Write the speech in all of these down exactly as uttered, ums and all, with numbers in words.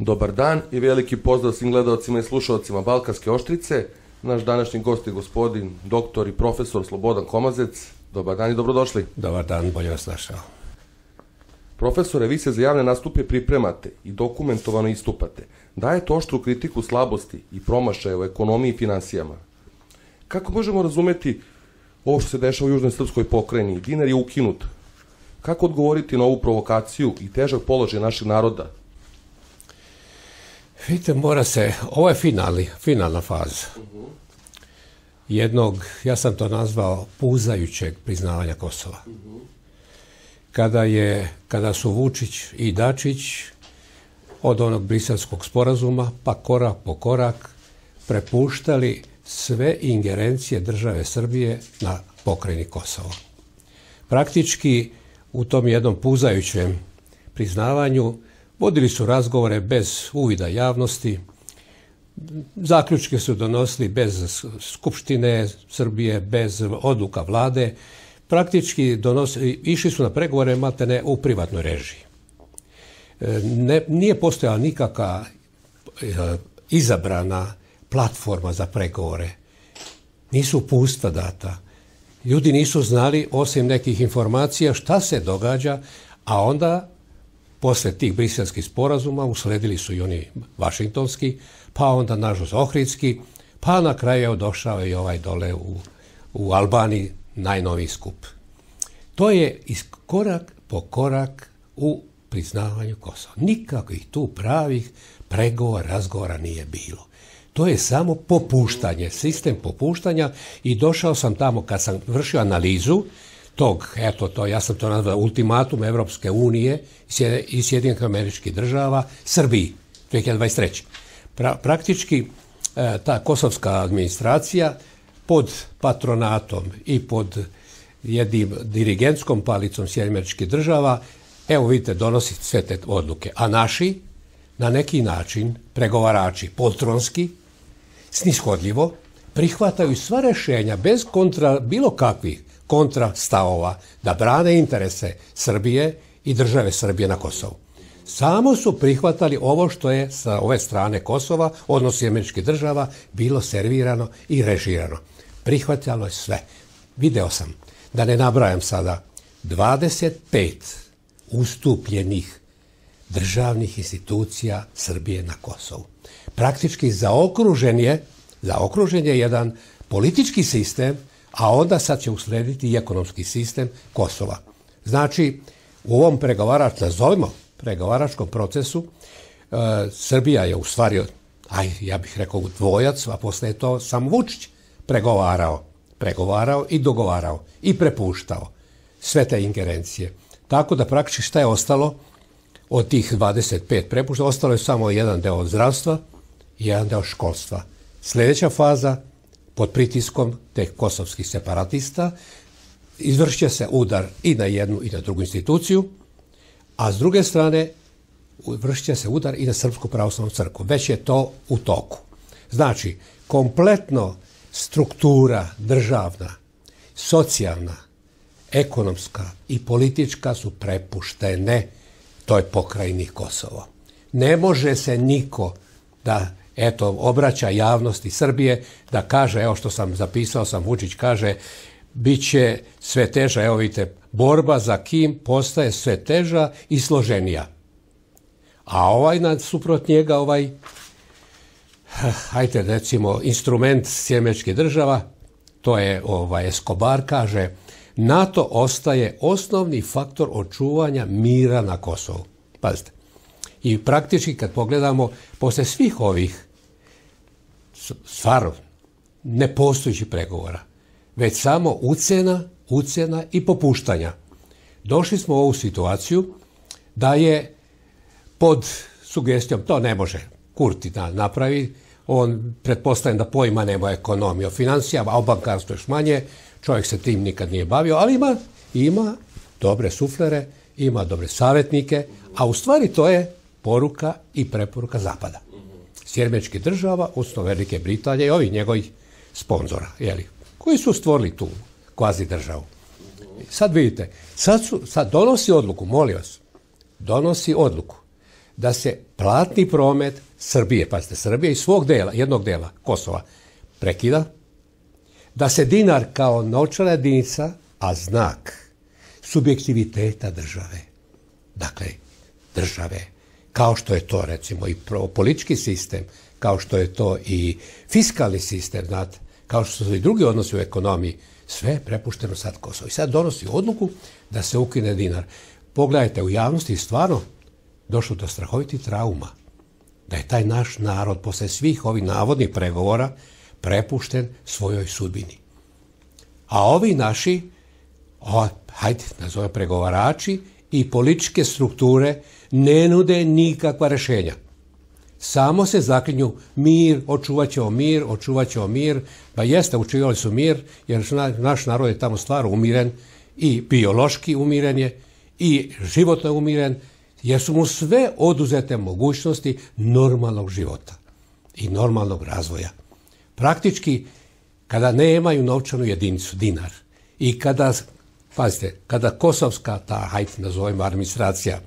Dobar dan i veliki pozdrav svim gledalcima i slušalcima Balkanske oštrice. Naš današnji gost je gospodin doktor i profesor Slobodan Komazec. Dobar dan i dobrodošli. Dobar dan, bolje vas našao. Profesore, vi se za javne nastupe pripremate i dokumentovano istupate. Dajete oštru kritiku slabosti i promašaja u ekonomiji i finansijama. Kako možemo razumeti ovo što se dešava u Južnoj Srpskoj pokrajini? Dinar je ukinut. Kako odgovoriti na ovu provokaciju i težak položaj našeg naroda? Vidite, mora se, ovo je finalni, finalna faza jednog, ja sam to nazvao, puzajućeg priznavanja Kosova. Kada je, kada su Vučić i Dačić od onog Briselskog sporazuma, pa korak po korak, prepuštali sve ingerencije države Srbije na pokrajini Kosovo. Praktički u tom jednom puzajućem priznavanju vodili su razgovore bez uvida javnosti, zaključke su donosili bez Skupštine Srbije, bez odluka vlade, praktički donosili, išli su na pregovore maltene u privatnoj režiji. Ne, nije postojala nikakva e, izabrana platforma za pregovore. Nisu upustva data. Ljudi nisu znali, osim nekih informacija, šta se događa, a onda posle tih briselskih sporazuma usledili su i oni vašingtonski, pa onda nažalost ohridski, pa na kraju je došao i ovaj dole u, u Albaniji najnoviji skup. To je korak po korak u priznavanju Kosova. Nikakvih tu pravih pregovora, razgovora nije bilo. To je samo popuštanje, sistem popuštanja i došao sam tamo kad sam vršio analizu tog, eto to, ja sam to nazvao ultimatum Evropske unije i Sjedinjenih Američkih Država Srbiji dve hiljade dvadeset treće. Pra, praktički e, ta kosovska administracija pod patronatom i pod jednim dirigentskom palicom Sjedinjenih Američkih Država, evo vidite, donosi sve te odluke. A naši, na neki način, pregovarači, poltronski, snishodljivo, prihvataju sva rešenja bez kontra, bilo kakvih kontra stavova da brane interese Srbije i države Srbije na Kosovu. Samo su prihvatali ovo što je sa ove strane Kosova, odnosno Američkih Država, bilo servirano i režirano. Prihvatalo je sve. Video sam, da ne nabrajam sada, dvadeset pet ustupljenih državnih institucija Srbije na Kosovu. Praktički zaokružen je, zaokružen je jedan politički sistem, a onda sad će uslediti i ekonomski sistem Kosova. Znači, u ovom pregovarač, nazovimo pregovaračkom procesu, e, Srbija je u stvari, aj, ja bih rekao dvojac, a posle je to sam Vučić pregovarao, pregovarao i dogovarao i prepuštao sve te ingerencije. Tako da praktički šta je ostalo od tih dvadeset pet prepušta, ostalo je samo jedan deo zdravstva i jedan deo školstva. Sljedeća faza, pod pritiskom teh kosovskih separatista, izvršit će se udar i na jednu i na drugu instituciju, a s druge strane vršit će se udar i na Srpsku pravoslavnu crkvu. Već je to u toku. Znači, kompletno struktura državna, socijalna, ekonomska i politička su prepuštene toj pokrajini Kosovo. Ne može se niko da eto, obraća javnosti Srbije da kaže, evo što sam zapisao sam, Vučić kaže, bit će sve teža, evo vidite, borba za kim postaje sve teža i složenija. A ovaj nasuprot njega, ovaj, hajte recimo, instrument Sjedinjenih Američkih Država, to je ovaj Escobar, kaže, NATO ostaje osnovni faktor očuvanja mira na Kosovu. Pazite. I praktički kad pogledamo, posle svih ovih stvarno nepostojećih pregovora, već samo ucena, ucena i popuštanja. Došli smo u ovu situaciju da je pod sugestijom, to ne može Kurti da napravi, on pretpostavlja da pojma nema ekonomije o financijama, a o bankarstvu još manje, čovjek se tim nikad nije bavio, ali ima, ima dobre suflere, ima dobre savjetnike, a u stvari to je poruka i preporuka Zapada. Sjedinjenih Američkih Država, odnosno Velike Britanije i ovih njegovih sponzora, jeli, koji su stvorili tu kvazi državu. Sad vidite, sad, su, sad donosi odluku, molim vas, donosi odluku da se platni promet Srbije, pazite, Srbije i svog dela, jednog dela Kosova prekida, da se dinar kao novčana jedinica, a znak subjektiviteta države, dakle države, kao što je to recimo i politički sistem, kao što je to i fiskalni sistem, znate, kao što su i drugi odnosi u ekonomiji, sve je prepušteno sad Kosovo. I sad donosi odluku da se ukine dinar. Pogledajte, u javnosti stvarno došlo do strahovitih trauma, da je taj naš narod posle svih ovih navodnih pregovora prepušten svojoj sudbini. A ovi naši, o, hajde, nazove pregovarači i političke strukture ne nude nikakva rešenja. Samo se zaklinju mir, očuvat ćemo mir, očuvat ćemo mir. Pa jeste, učivali su mir, jer naš narod je tamo stvarno umiren i biološki umiren je i životno je umiren, jer su mu sve oduzete mogućnosti normalnog života i normalnog razvoja. Praktički, kada nemaju novčanu jedinicu, dinar, i kada, pazite, kada kosovska, ta, hajde nazovemo, administracija,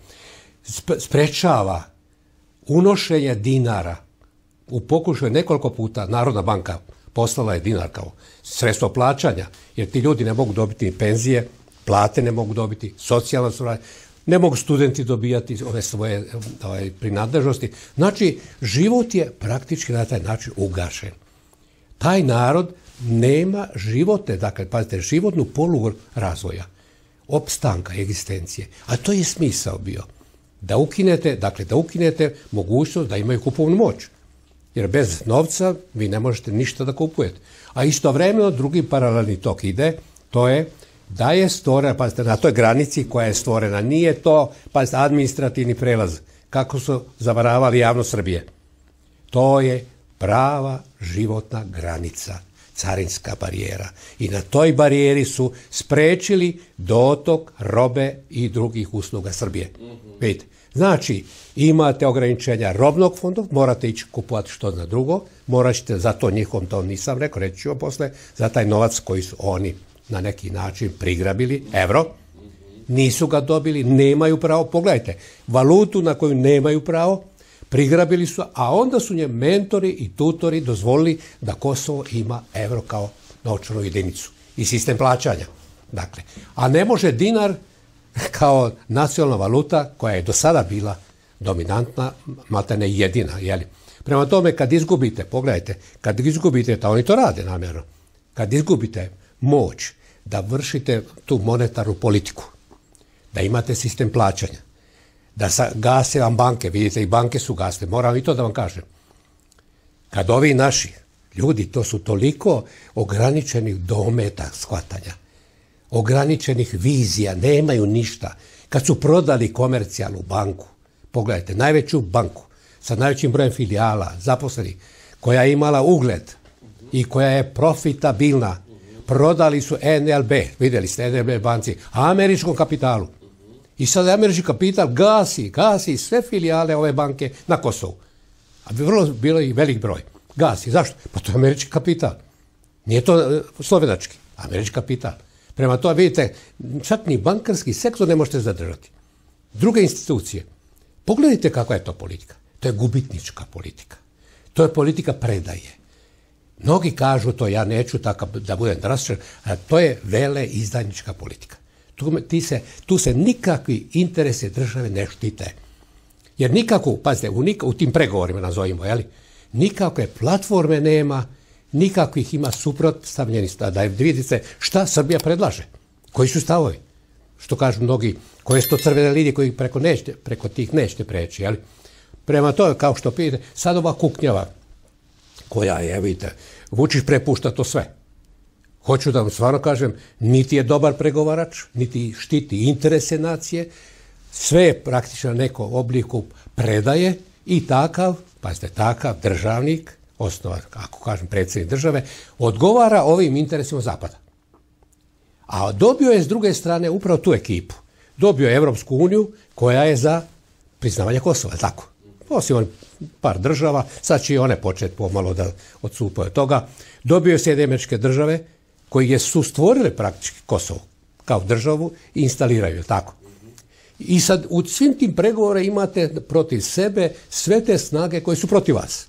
sprečava unošenje dinara, u pokušaju nekoliko puta Narodna banka poslala je dinar kao sredstvo plaćanja, jer ti ljudi ne mogu dobiti ni penzije, plate ne mogu dobiti, socijalna suradnja, ne mogu studenti dobijati ove svoje ove, prinadležnosti. Znači, život je praktički na taj način ugašen. Taj narod nema živote, dakle, pazite, životnu polugu razvoja, opstanka, egzistencije. A to je smisao bio. Da ukinete, dakle, da ukinete mogućnost da imaju kupovnu moć. Jer bez novca vi ne možete ništa da kupujete. A istovremeno drugi paralelni tok ide, to je da je stvorena, pazite, na toj granici koja je stvorena, nije to, pazite, administrativni prelaz, kako su zavaravali javnost Srbije. To je prava životna granica, carinska barijera. I na toj barijeri su sprečili dotok robe i drugih usluga Srbije. Mm-hmm. Vidite, znači, imate ograničenja robnog fonda, morate ići kupovati što na drugo, morat ćete, za to njihovom, to nisam rekao, reći ću vam posle, za taj novac koji su oni na neki način prigrabili, evro, nisu ga dobili, nemaju pravo, pogledajte, valutu na koju nemaju pravo, prigrabili su, a onda su nje mentori i tutori dozvolili da Kosovo ima evro kao novčanu jedinicu i sistem plaćanja. Dakle, a ne može dinar kao nacionalna valuta koja je do sada bila dominantna, maltene jedina. Jeli? Prema tome, kad izgubite, pogledajte, kad izgubite, a oni to rade namjerno, kad izgubite moć da vršite tu monetarnu politiku, da imate sistem plaćanja, da gase vam banke, vidite i banke su gasne, moram i to da vam kažem. Kad ovi naši ljudi, to su toliko ograničenih dometa shvatanja, ograničenih vizija, nemaju ništa. Kad su prodali komercijalnu banku, pogledajte, najveću banku sa najvećim brojem filijala, zaposlenih, koja je imala ugled i koja je profitabilna, prodali su N L B, vidjeli ste N L B banci, američkom kapitalu. I sada američki kapital gasi, gasi sve filijale ove banke na Kosovu. A bi vrlo bilo i velik broj. Gasi. Zašto? Pa to je američki kapital. Nije to slovenački. Američki kapital. Prema tome, vidite, čak ni bankarski sektor ne možete zadržati. Druge institucije. Pogledajte kakva je to politika. To je gubitnička politika. To je politika predaje. Mnogi kažu to, ja neću tako da budem drastičan, a to je vele izdajnička politika. Tu, ti se, tu se nikakvi interese države ne štite. Jer nikako, pazite, u, nik, u tim pregovorima nazovimo, jeli, nikakve platforme nema, nikakvih ima suprotstavljenih stavova. Da vidite šta Srbija predlaže, koji su stavovi. Što kažu mnogi, koje su to crvene linije koji preko, nećete, preko tih nećete preći. Jeli. Prema tome, kao što vidite, sad ova kuknjava, koja je, vidite, Vučić prepušta to sve. Hoću da vam stvarno kažem, niti je dobar pregovarač, niti štiti interese nacije, sve je praktično neko obliku predaje i takav, pazite, takav državnik, osnova, ako kažem predsjednik države, odgovara ovim interesima Zapada. A dobio je s druge strane upravo tu ekipu. Dobio je Evropsku uniju koja je za priznavanje Kosova, tako. Osim on par država, sad će i one početi pomalo da odstupaju od toga. Dobio je Sjedinjene Američke Države koji su stvorile praktički Kosovo kao državu i instaliraju je tako. I sad u svim tim pregovore imate protiv sebe sve te snage koje su protiv vas.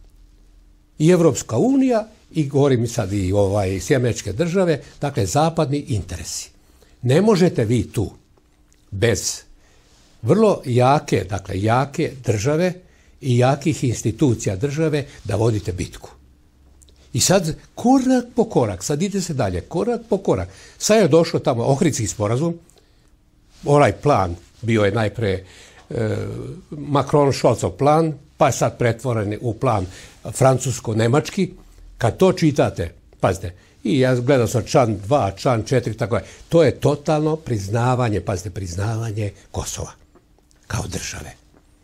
I Evropska unija, i govorim sad i ovaj, Sjedinjene Američke Države, dakle zapadni interesi. Ne možete vi tu bez vrlo jake, dakle jake države i jakih institucija države da vodite bitku. I sad korak po korak, sad ide se dalje, korak po korak. Sad je došlo tamo Ohridski sporazum, onaj plan bio je najpre e, Macron-Scholzov plan, pa je sad pretvoren u plan francusko-nemački. Kad to čitate, pazite, i ja gledao sam član dva, član četiri, tako je, to je totalno priznavanje, pazite, priznavanje Kosova kao države.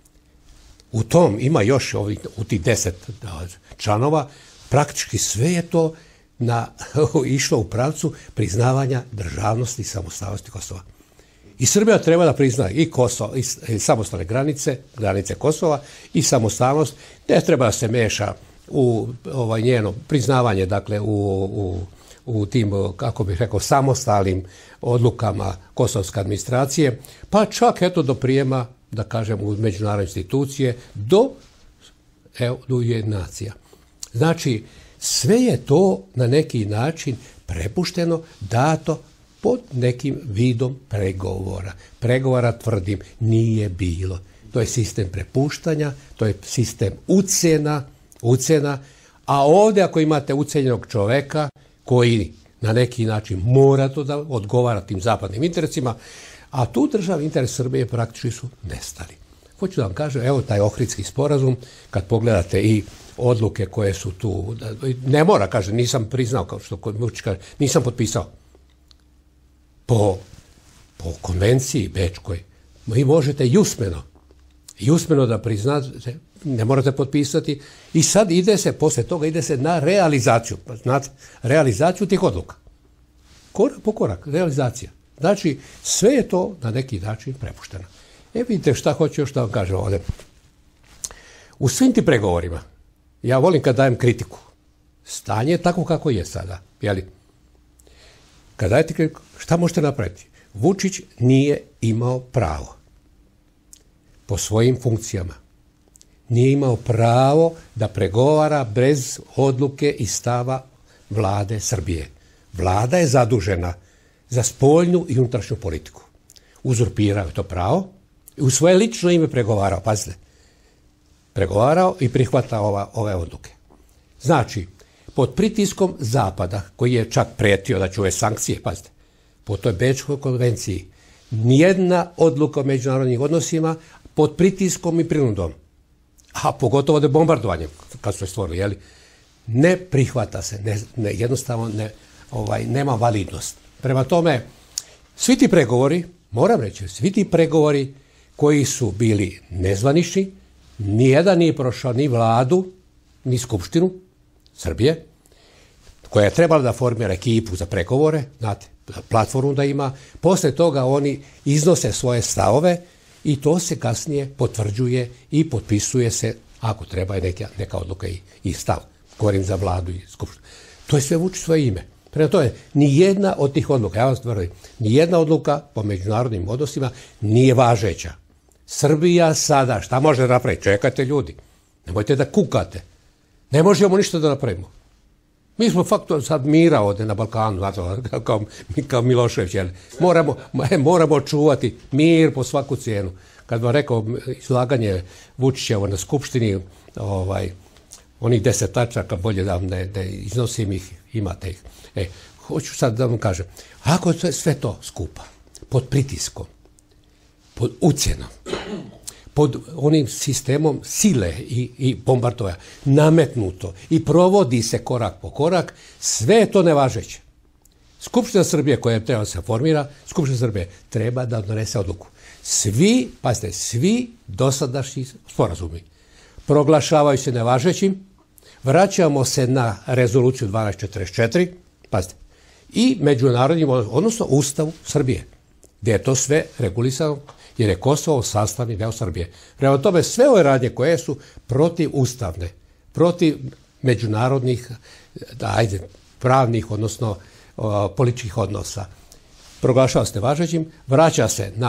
U tom ima još ovih, u tih deset članova, praktički sve je to na, išlo u pravcu priznavanja državnosti i samostalnosti Kosova. I Srbija treba da prizna i Kosovo, i samostalne granice, granice Kosova i samostalnost, ne treba da se meša u ovaj, njeno priznavanje, dakle, u, u, u tim, kako bih rekao, samostalnim odlukama kosovske administracije, pa čak eto do prijema, da kažem, u međunarodne institucije, do, evo, do Ujedinjenih nacija. Znači, sve je to na neki način prepušteno, dato pod nekim vidom pregovora. Pregovora, tvrdim, nije bilo. To je sistem prepuštanja, to je sistem ucjena, ucjena, a ovdje ako imate ucijenjenog čoveka koji na neki način mora to da odgovara tim zapadnim interesima, a tu državni interes Srbije praktički su nestali. Hoću da vam kažem, evo taj Ohridski sporazum, kad pogledate i odluke koje su tu, ne mora, kaže, nisam priznao, kao što kod Vučić kaže, nisam potpisao. Po, po konvenciji bečkoj, vi možete i usmeno, i usmeno da priznate, ne morate potpisati, i sad ide se, posle toga ide se na realizaciju, znate, realizaciju tih odluka. Korak po korak, realizacija. Znači, sve je to na neki način prepušteno. E, vidite šta hoću još da vam kažem ovdje. U svim tim pregovorima, ja volim kad dajem kritiku, stanje je tako kako je sada, jeli? Kad dajete kritiku, šta možete napraviti? Vučić nije imao pravo po svojim funkcijama. Nije imao pravo da pregovara bez odluke i stava vlade Srbije. Vlada je zadužena za spoljnu i unutrašnju politiku. Uzurpirao je to pravo i u svoje lično ime pregovarao, pazite, pregovarao i prihvatao ova, ove odluke. Znači, pod pritiskom Zapada, koji je čak prijetio da će ove sankcije, pazite, po toj Bečkoj konvenciji, nijedna odluka o međunarodnim odnosima pod pritiskom i prinudom, a pogotovo da bombardovanjem, kad su je stvorili, jeli, ne prihvata se, ne, ne, jednostavno ne, ovaj, nema validnost. Prema tome, svi ti pregovori, moram reći, svi ti pregovori koji su bili nezvanični, nijedan nije prošao ni vladu, ni skupštinu Srbije, koja je trebala da formira ekipu za pregovore, znate, platformu da ima, posle toga oni iznose svoje stavove i to se kasnije potvrđuje i potpisuje se, ako treba je neka, neka odluka i, i stav. Govorim za vladu i skupštinu. To je sve vuči svoje ime. Prema tome, nijedna od tih odluka, ja vam tvrdim, nijedna odluka po međunarodnim odnosima nije važeća. Srbija sada, šta može da napravi? Čekajte ljudi, nemojte da kukate. Ne možemo ništa da napravimo. Mi smo faktor sad mira ovdje na Balkanu, znate, kao, kao Milošević, jel? Moramo, moramo čuvati mir po svaku cijenu. Kad vam rekao izlaganje Vučićevo na skupštini, ovaj, onih deset tačaka, bolje da vam ne, ne iznosim ih, imate ih. E, hoću sad da vam kažem, ako je sve to skupa, pod pritiskom, pod ucjenom, pod onim sistemom sile i, i bombardovanja, nametnuto i provodi se korak po korak, sve je to nevažeće. Skupština Srbije koja treba da se formira, Skupština Srbije treba da donese odluku. Svi, pazite, svi dosadašnji sporazumi proglašavaju se nevažećim, vraćamo se na rezoluciju dvanaest četrdeset četiri, pazite, i međunarodnim, odnosno Ustavu Srbije, gdje je to sve regulisano, jer je Kosovo sastavni deo Srbije. Prema tome, sve ove radnje koje su protiv ustavne, protiv međunarodnih, ajde, pravnih, odnosno o, političkih odnosa, proglašava se nevažećim, vraća se na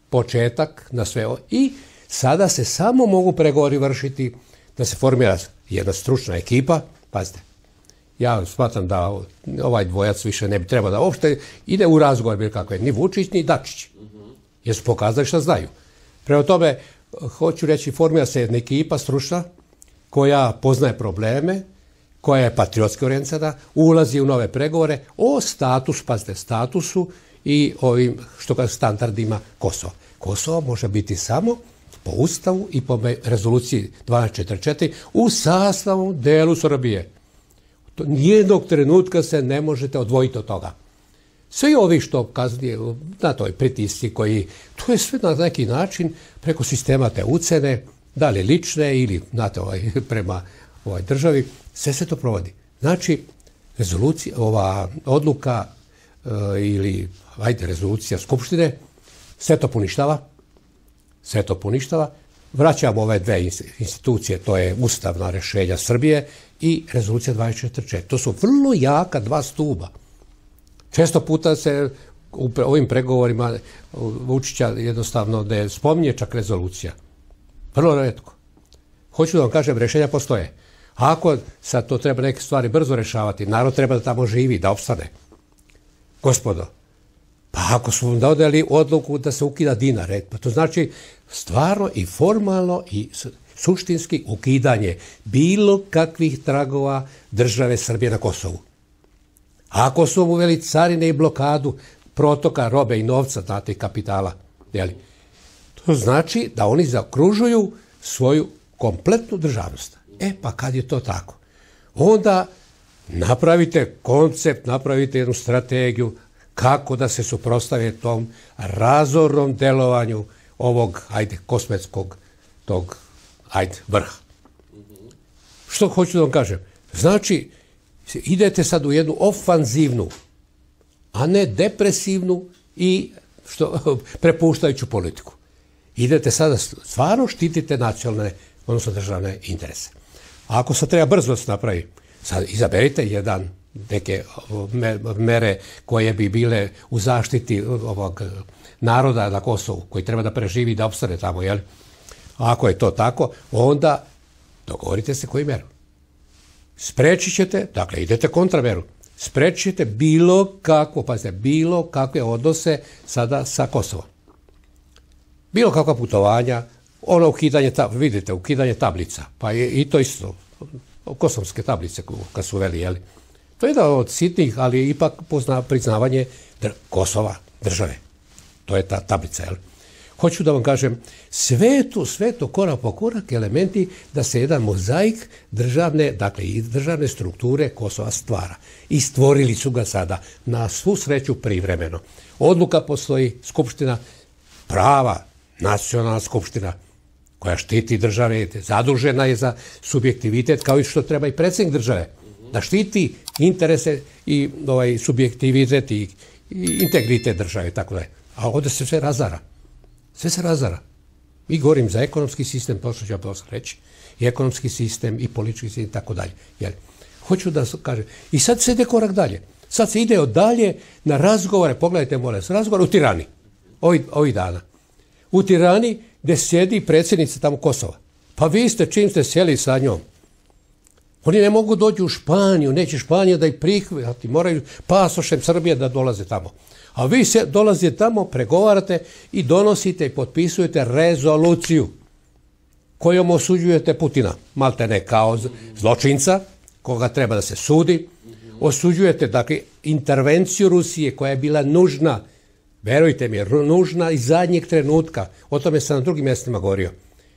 početak na sve ovo. I sada se samo mogu pregovori vršiti da se formira jedna stručna ekipa. Pazite, ja smatram da ovaj dvojac više ne bi trebao da uopšte ide u razgovor bilo kakve, ni Vučić ni Dačić. Jer su pokazali šta znaju. Prema tome, hoću reći, formira se jedna ekipa stručna koja poznaje probleme, koja je patriotski orijentisana, ulazi u nove pregovore o statusu, pazite, statusu i ovim, što kaže, standardima Kosova. Kosovo može biti samo po Ustavu i po rezoluciji dvanaest četrdeset četiri u sastavnom delu Srbije. Nijednog trenutka se ne možete odvojiti od toga. Svi ovi što kasnije, na toj pritisci koji, to je sve na neki način preko sistema te ucene, da li lične ili, znate, ovaj, prema ovaj državi, sve se to provodi. Znači, rezolucija, ova odluka e, ili, ajde, rezolucija Skupštine, sve to poništava, sve to poništava, vraćamo ove dve institucije, to je ustavna rješenja Srbije i rezolucija dvanaest četrdeset četiri. To su vrlo jaka dva stuba. Često puta se u ovim pregovorima Vučića jednostavno ne spominje čak rezolucija. Vrlo retko. Hoću da vam kažem, rješenja postoje. Ako sad to treba neke stvari brzo rješavati, narod treba da tamo živi, da opstane. Gospodo, pa ako su vam dodali odluku da se ukida dinar, pa to znači stvarno i formalno i suštinski ukidanje bilo kakvih tragova države Srbije na Kosovu. Ako su uveli carine i blokadu protoka robe i novca, znate, i kapitala, jeli, to znači da oni zaokružuju svoju kompletnu državnost. E, pa kad je to tako, onda napravite koncept, napravite jednu strategiju kako da se suprotstave tom razornom delovanju ovog, ajde, kosmetskog tog, ajde, vrha. Što hoću da vam kažem? Znači, idete sad u jednu ofanzivnu, a ne depresivnu i što, prepuštajuću politiku. Idete sada, stvarno štitite nacionalne, odnosno državne interese. A ako se treba brzo se napravi, sad izaberite jedan, neke mere koje bi bile u zaštiti ovog naroda na Kosovu, koji treba da preživi i da opstane tamo, jel? A ako je to tako, onda dogovorite se koju meru. Sprečit ćete, dakle idete kontrameru, sprečit ćete bilo kakvo, pazite, bilo kakve odnose sada sa Kosovom. Bilo kakva putovanja, ono ukidanje, vidite, ukidanje tablica, pa je i to isto, kosovske tablice kad su uveli, jeli. To je jedan od sitnih, ali ipak pozna priznavanje dr Kosova, države. To je ta tablica, jel? Hoću da vam kažem, sve to, sve to korak po korak elementi da se jedan mozaik državne, dakle i državne strukture Kosova stvara. I stvorili su ga sada, na svu sreću privremeno. Odluka postoji, skupština, prava, nacionalna skupština, koja štiti države, zadužena je za subjektivitet, kao i što treba i predsjednik države, da štiti interese i ovaj, subjektivitet i, i integritet države, tako da je. A ovdje se sve razara. Sve se razara. I govorim za ekonomski sistem, to što ću ja posle reći, i ekonomski sistem, i politički sistem, i tako dalje. Jer, hoću da kažem, i sad se ide korak dalje. Sad se ide od dalje na razgovore, pogledajte, molim vas, razgovor u Tirani, ovih, ovih dana. U Tirani, gdje sjedi predsjednica tamo Kosova. Pa vi ste, čim ste sjeli sa njom, oni ne mogu doći u Španiju, neće Španija da ih prihvati, moraju pasošem Srbije da dolaze tamo. A vi se dolazite tamo, pregovarate i donosite i potpisujete rezoluciju kojom osuđujete Putina, malte ne kao zločinca, koga treba da se sudi. Osuđujete, dakle, intervenciju Rusije koja je bila nužna, verujte mi, nužna iz zadnjeg trenutka, o tome sam na drugim mjestima govorio,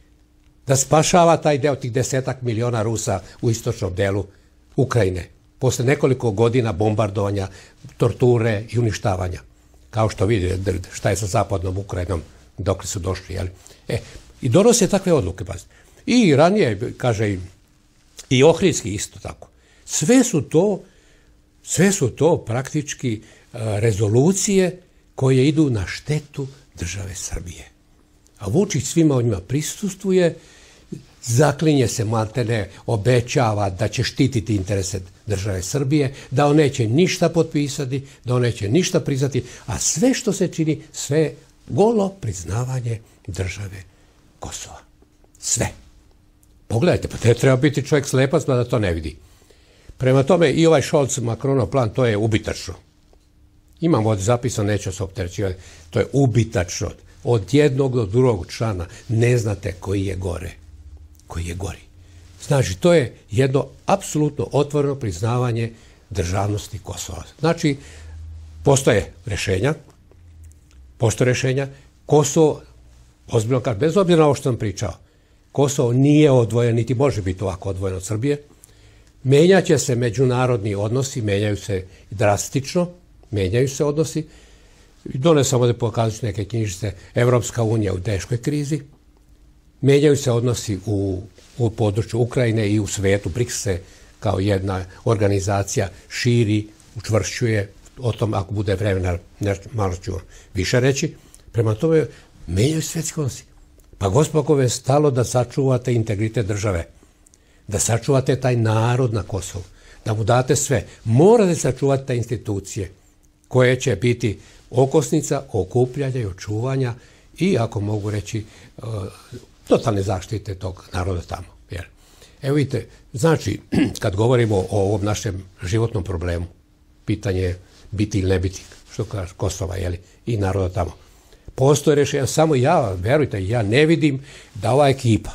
da spašava taj deo, tih desetak miliona Rusa u istočnom delu Ukrajine, posle nekoliko godina bombardovanja, torture i uništavanja. Kao što vidite šta je sa zapadnom Ukrajinom, dok su došli, jel? E, i donose takve odluke, pazite. I ranije, kaže, i, i Ohridski isto tako. Sve su to, sve su to praktički uh, rezolucije koje idu na štetu države Srbije. A Vučić svima o njima prisustvuje, zaklinje se, maltene, obećava da će štititi interese države Srbije, da on neće ništa potpisati, da on neće ništa priznati, a sve što se čini, sve Golo priznavanje države Kosova. Sve. Pogledajte, pa te treba biti čovjek slepac da to ne vidi. Prema tome i ovaj Scholz-Macronov plan, to je ubitačno. Imam ovdje zapisano, neću se opterećivati, to je ubitačno. Od jednog do drugog člana ne znate koji je gore. Koji je gori. Znači, to je jedno apsolutno otvoreno priznavanje državnosti Kosova. Znači, postoje rješenja, postoje rješenja, Kosovo, ozbiljno kažem, bez obzira na ovo što sam pričao, Kosovo nije odvojen, niti može biti ovako odvojen od Srbije. Menjat će se međunarodni odnosi, menjaju se drastično, menjaju se odnosi. Dole sam ovdje pokazući neke knjižice, Evropska unija u teškoj krizi. Menjaju se odnosi u, u području Ukrajine i u svetu. BRICS se kao jedna organizacija širi, učvršćuje. O tom, ako bude vremena, malo ću više reći. Prema tome, menjaju se svjetski odnosi. Pa gospod, ako je stalo da sačuvate integritet države, da sačuvate taj narod na Kosovu, da mu date sve, morate sačuvati te institucije koje će biti okosnica okupljanja i očuvanja i, ako mogu reći, totalne zaštite tog naroda tamo. Jer, evo vidite, znači, kad govorimo o ovom našem životnom problemu, pitanje je biti ili ne biti, što kaže Kosova, jeli, i naroda tamo. Postoje rješenja, samo ja, verujte, ja ne vidim da ova ekipa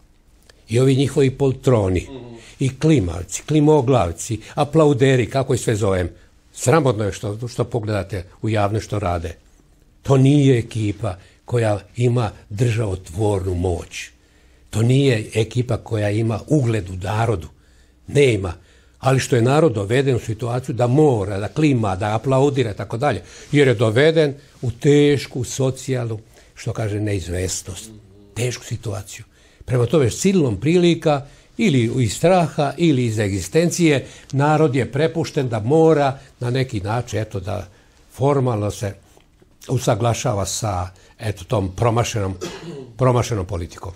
i ovi njihovi poltroni i klimavci, klimoglavci, aplauderi, kako ih sve zovem, sramotno je što, što pogledate u javno što rade. To nije ekipa koja ima državotvornu moć. To nije ekipa koja ima ugled u narodu. Nema. Ali što je narod doveden u situaciju da mora, da klima, da aplaudira i tako dalje. Jer je doveden u tešku socijalnu, što kaže, neizvestnost. Tešku situaciju. Prema tome, silnom prilika ili iz straha ili iz egzistencije, narod je prepušten da mora na neki način, eto, da formalno se usaglašava sa, eto, tom promašenom, promašenom politikom.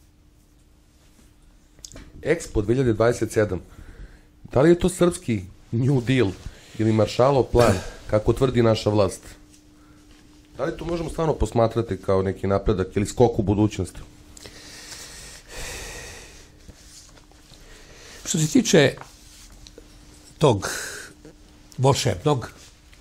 Expo dvije hiljade dvadeset sedam. Da li je to srpski New Deal ili Maršalov plan, kako tvrdi naša vlast? Da li to možemo stvarno posmatrati kao neki napredak ili skok u budućnosti? Što se tiče tog volšebnog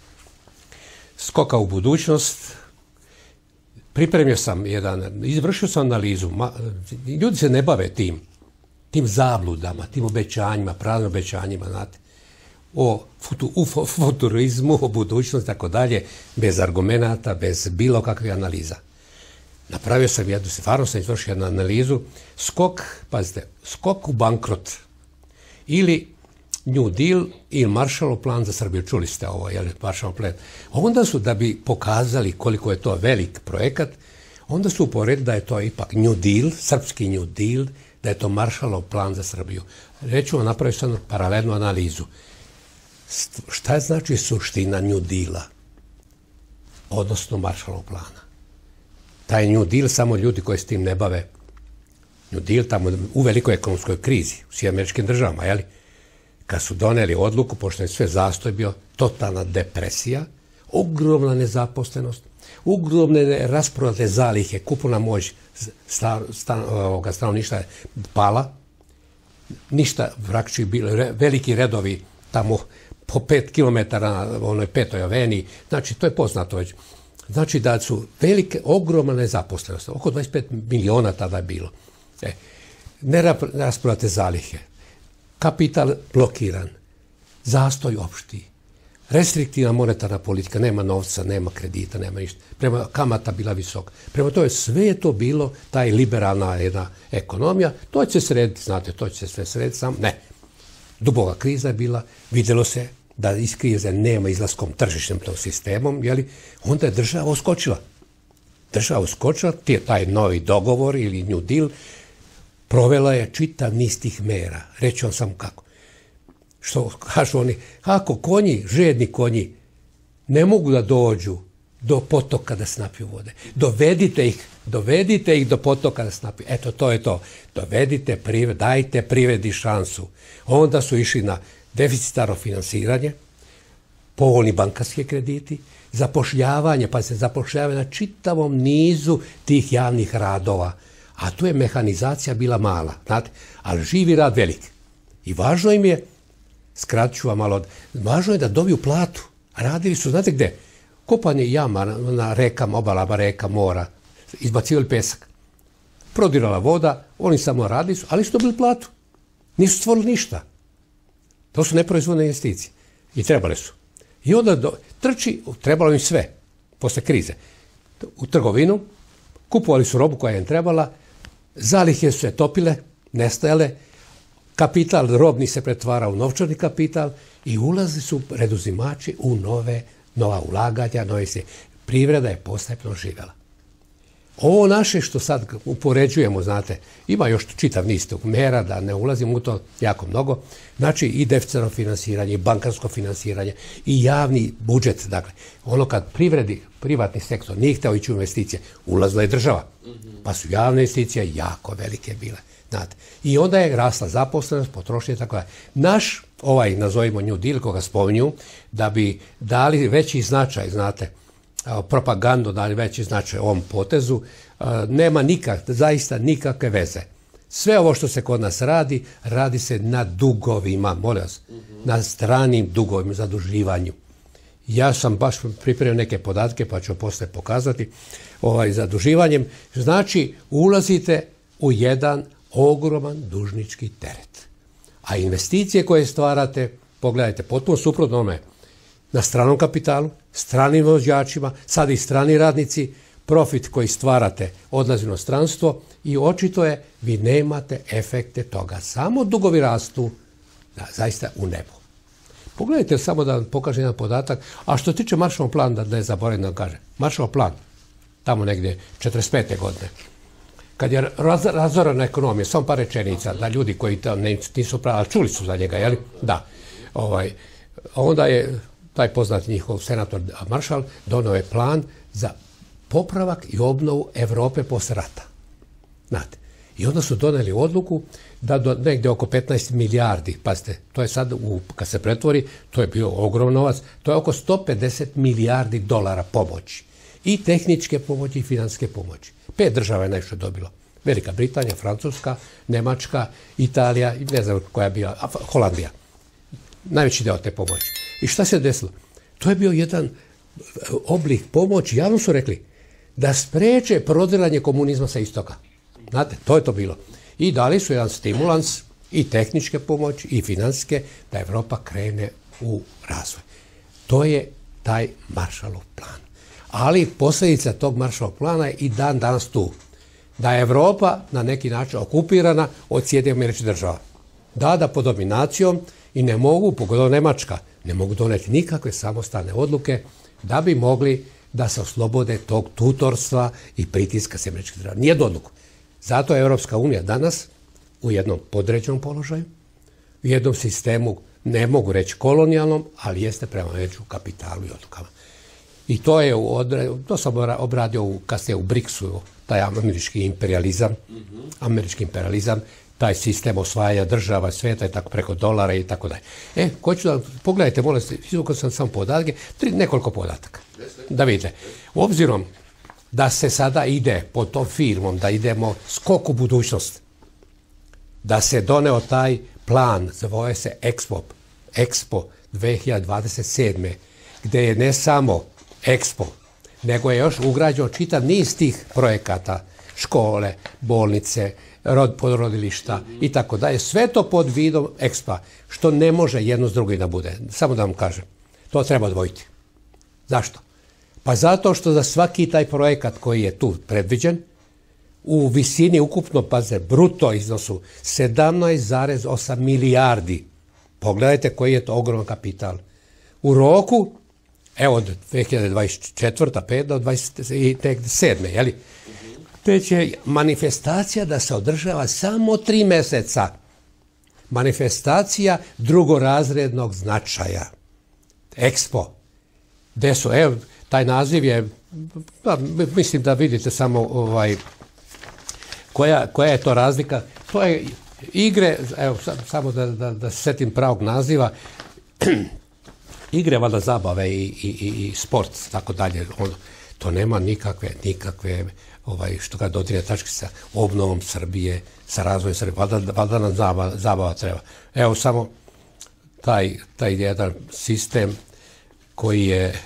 skoka u budućnost, pripremio sam jedan, izvršio sam analizu. Ma, ljudi se ne bave tim, tim zabludama, tim obećanjima, pravnim obećanjima, znate, o futu, u futurizmu, o budućnosti, tako dalje, bez argumenata, bez bilo kakvih analiza. Napravio sam jednu, stvarno sam izvršio jednu analizu, skok, pazite, skok u bankrot, ili New Deal ili Maršalov plan za Srbiju. Čuli ste ovo, je li Maršalov plan? Onda su, da bi pokazali koliko je to velik projekat, onda su uporedili da je to ipak New Deal, srpski New Deal, da je to Maršalov plan za Srbiju. Reću vam, napravio sam paralelnu analizu. Šta je znači suština New Deala, odnosno Maršalov plana? Taj New Deal, samo ljudi koji s tim ne bave, New Deal tamo u velikoj ekonomskoj krizi, u Sjedinjenim Američkim Državama, jeli? Kad su doneli odluku, pošto je sve zastoj bio, totalna depresija, ogromna nezaposlenost, ogromne rasprodate zalihe, kupovna moć stanovništva je pala, ništa vrakči bilo, veliki redovi tamo po pet kilometara na onoj petoj aveniji, znači to je poznato već. Znači da su velike, ogromna nezaposlenost, oko dvadeset pet miliona tada je bilo. E, nerasprodate zalihe, kapital blokiran, zastoj opšti, restriktivna monetarna politika, nema novca, nema kredita, nema ništa, prema kamata bila visoka. Prema tome, sve je to bilo, taj liberalna jedna ekonomija, to će se srediti, znate, to će se sve srediti sam, ne. Duboka kriza je bila, vidjelo se da iz krize nema izlaskom tržišnim tom sistemom, jeli, onda je država uskočila. Država uskočila, taj novi dogovor ili New Deal, provela je čitav niz tih mera. Reći vam samo kako. Što kažu oni, ako konji, žedni konji, ne mogu da dođu do potoka da se napiju vode. Dovedite ih, dovedite ih do potoka da se napiju. Eto, to je to. Dovedite, privred, dajte privredi šansu. Onda su išli na deficitarno finansiranje, povoljni bankarski krediti, zapošljavanje, pa se zapošljavanje na čitavom nizu tih javnih radova. A tu je mehanizacija bila mala, znate, ali živi rad velik. I važno im je, skratit ću vam malo, važno je da dobiju platu. Radili su, znate gde? Kopanje jama na, na rekama, obalama reka, mora, izbacivali pesak. Prodirala voda, oni samo radili su, ali su dobili platu. Nisu stvorili ništa. To su neproizvodne investicije. I trebale su. I onda do, trči, trebalo im sve, posle krize. U trgovinu, kupovali su robu koja im trebala, zalihe su se topile, nestajale, kapital robni se pretvara u novčani kapital i ulazi su preduzimači u nove, nova ulaganja, nove se. Privreda je postepeno živjela. Ovo naše što sad upoređujemo, znate, ima još čitav niz tog mera, da ne ulazim u to jako mnogo, znači i deficitno finansiranje, i bankarsko finansiranje, i javni budžet, dakle, ono kad privredi, privatni sektor nije hteo ići u investicije, ulazila je država, pa su javne investicije jako velike bile, znate. I onda je rasla zaposlenost, potrošnja i tako da. Naš, ovaj, nazovimo New Deal, koga spominju, da bi dali veći značaj, znate, propagandu, dali veći značaj ovom potezu, nema nikak, zaista nikakve veze. Sve ovo što se kod nas radi, radi se na dugovima, molim vas, na stranim dugovima, zaduživanju. Ja sam baš pripremio neke podatke, pa ću posle pokazati, ovaj, zaduživanjem. Znači, ulazite u jedan ogroman dužnički teret. A investicije koje stvarate, pogledajte, potpuno suprotno ome, na stranom kapitalu, stranim vođačima, sad i strani radnici, profit koji stvarate odlazi u inostranstvo i očito je vi nemate efekte toga. Samo dugovi rastu, da, zaista u nebo. Pogledajte samo da vam pokažem jedan podatak, a što tiče Marshallov plan, da ne zaboravim da vam kažem. Marshallov plan, tamo negdje četrdeset pete godine, kad je raz, razorana ekonomija, samo par rečenica, da ljudi koji to nisu pravi, ali čuli su za njega, jel? Da. Ovaj, onda je taj poznat njihov senator Marshall donio je plan za popravak i obnovu Evrope posle rata. Znate. I onda su doneli odluku da do negdje oko petnaest milijardi, pazite, to je sad, u, kad se pretvori, to je bio ogroman novac, to je oko sto pedeset milijardi dolara pomoći. I tehničke pomoći i financijske pomoći. Pet država je nešto dobilo. Velika Britanija, Francuska, Nemačka, Italija, ne znam koja je bila, Holandija. Najveći deo te pomoći. I šta se desilo? To je bio jedan oblik pomoći, javno su rekli, da spreče prodiranje komunizma sa istoka. Znate, to je to bilo. I dali su jedan stimulans i tehničke pomoći i financijske da Evropa krene u razvoj. To je taj Marshallov plan. Ali posljedica tog Marshallov plana je i dan danas tu. Da je Evropa na neki način okupirana od Sjedinjenih Američkih Država. Da, da pod dominacijom i ne mogu, pogotovo Nemačka, ne mogu doneti nikakve samostalne odluke da bi mogli da se oslobode tog tutorstva i pritiska Sjedinjenih Američkih Država. Nijednu odluku. Zato je Europska unija danas u jednom podređenom položaju, u jednom sistemu, ne mogu reći kolonijalnom, ali jeste prema veću kapitalu i odlukama. I to je, to sam obradio u, kasnije u briksu, taj američki imperializam, mm-hmm. američki imperializam, taj sistem osvajanja država, sveta i tako preko dolara i tako dalje. E, hoću da, pogledajte, molim se, izvukao sam samo podatke, tri, nekoliko podataka, da vidite. Obzirom da se sada ide pod tom firmom, da idemo skok u budućnost, da se doneo taj plan, zove se Expo, Expo dve hiljade dvadeset sedme, gdje je ne samo Expo, nego je još ugrađeno čitav niz tih projekata, škole, bolnice, rod, podrodilišta i tako dalje. Sve to pod vidom Expo, što ne može jedno s drugim da bude. Samo da vam kažem, to treba odvojiti. Zašto? Pa zato što za svaki taj projekat koji je tu predviđen, u visini ukupno, paze, bruto iznosu sedamnaest zarez osam milijardi. Pogledajte koji je to ogroman kapital. U roku, evo od dve hiljade dvadeset četvrte. pete do dvadeset sedme. Jeli? Te će manifestacija da se održava samo tri meseca. Manifestacija drugorazrednog značaja. Expo. Gde su, evo, taj naziv je, pa, mislim da vidite samo ovaj, koja, koja je to razlika. To je igre, evo samo da, da, da se setim pravog naziva, igre, valjda zabave i, i, i sport, tako dalje. On, to nema nikakve, nikakve, ovaj, što ga dodirne tačke sa obnovom Srbije, sa razvojem Srbije. Valjda, valjda nam zabava, zabava treba. Evo samo taj, taj jedan sistem koji je,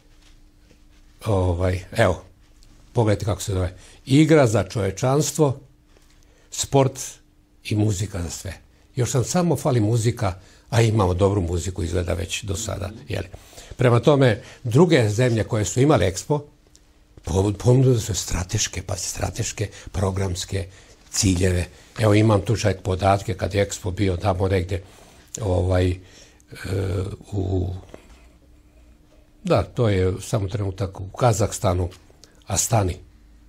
ovaj, evo, pogledajte kako se zove, igra za čovečanstvo, sport i muzika za sve. Još sam samo fali muzika, a imamo dobru muziku izgleda već do sada. Jeli. Prema tome, druge zemlje koje su imale Expo, ponudili su strateške, pa strateške, programske ciljeve. Evo imam tu čak podatke kad je Expo bio tamo negdje ovaj, e, u da, to je samo trenutak u Kazahstanu, Astani.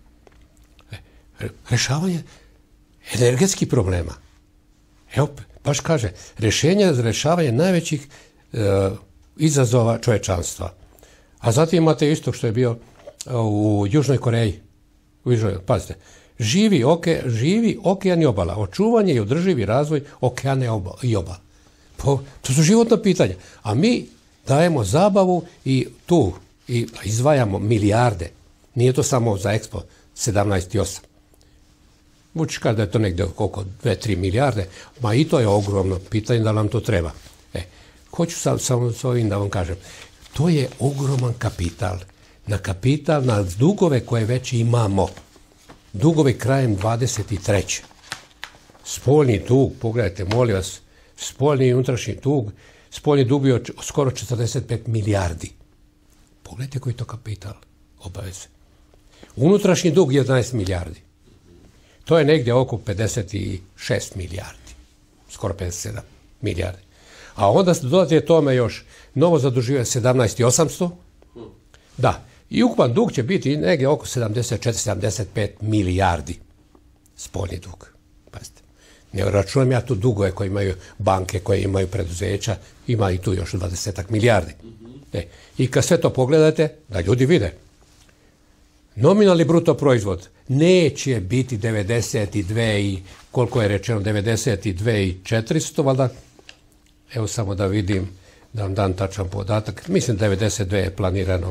Rešavanje energetskih problema. Evo, baš kaže, rješenje za rješavanje najvećih e, izazova čovečanstva. A zatim imate isto što je bio u Južnoj Koreji. U Južnoj, pazite, živi, oke, živi okean i obala, očuvanje i održivi razvoj okeana i obala. Po, to su životna pitanja. A mi dajemo zabavu i tu i izdvajamo milijarde. Nije to samo za Expo sedamnaest i osam. Vučić kaže da je to negdje oko dve do tri milijarde, ma i to je ogromno pitanje da nam to treba. E, hoću samo sam, s ovim da vam kažem, to je ogroman kapital. Na kapital, na dugove koje već imamo. Dugovi krajem dvadeset treće. Spoljni dug, pogledajte, molim vas, spoljni i unutrašnji dug, spoljni dug bio skoro četrdeset pet milijardi. Pogledajte koji to kapital obaveze. Unutrašnji dug je jedanaest milijardi. To je negdje oko pedeset šest milijardi. Skoro pedeset sedam milijardi. A onda dodate tome još novo zaduživanje sedamnaest tisuća osamsto. Da. I ukupan dug će biti negdje oko sedamdeset četiri do sedamdeset pet milijardi. Spoljni dug. Pazite. Ne računam ja tu dugove koje imaju banke, koje imaju preduzeća, ima i tu još dvadeset milijardi. E, I kad sve to pogledate, da ljudi vide, nominalni bruto proizvod neće biti devedeset dve i koliko je rečeno, devedeset dve i četiristo, valjda. Evo samo da vidim, da vam dam tačan podatak. Mislim devedeset dve je planirano.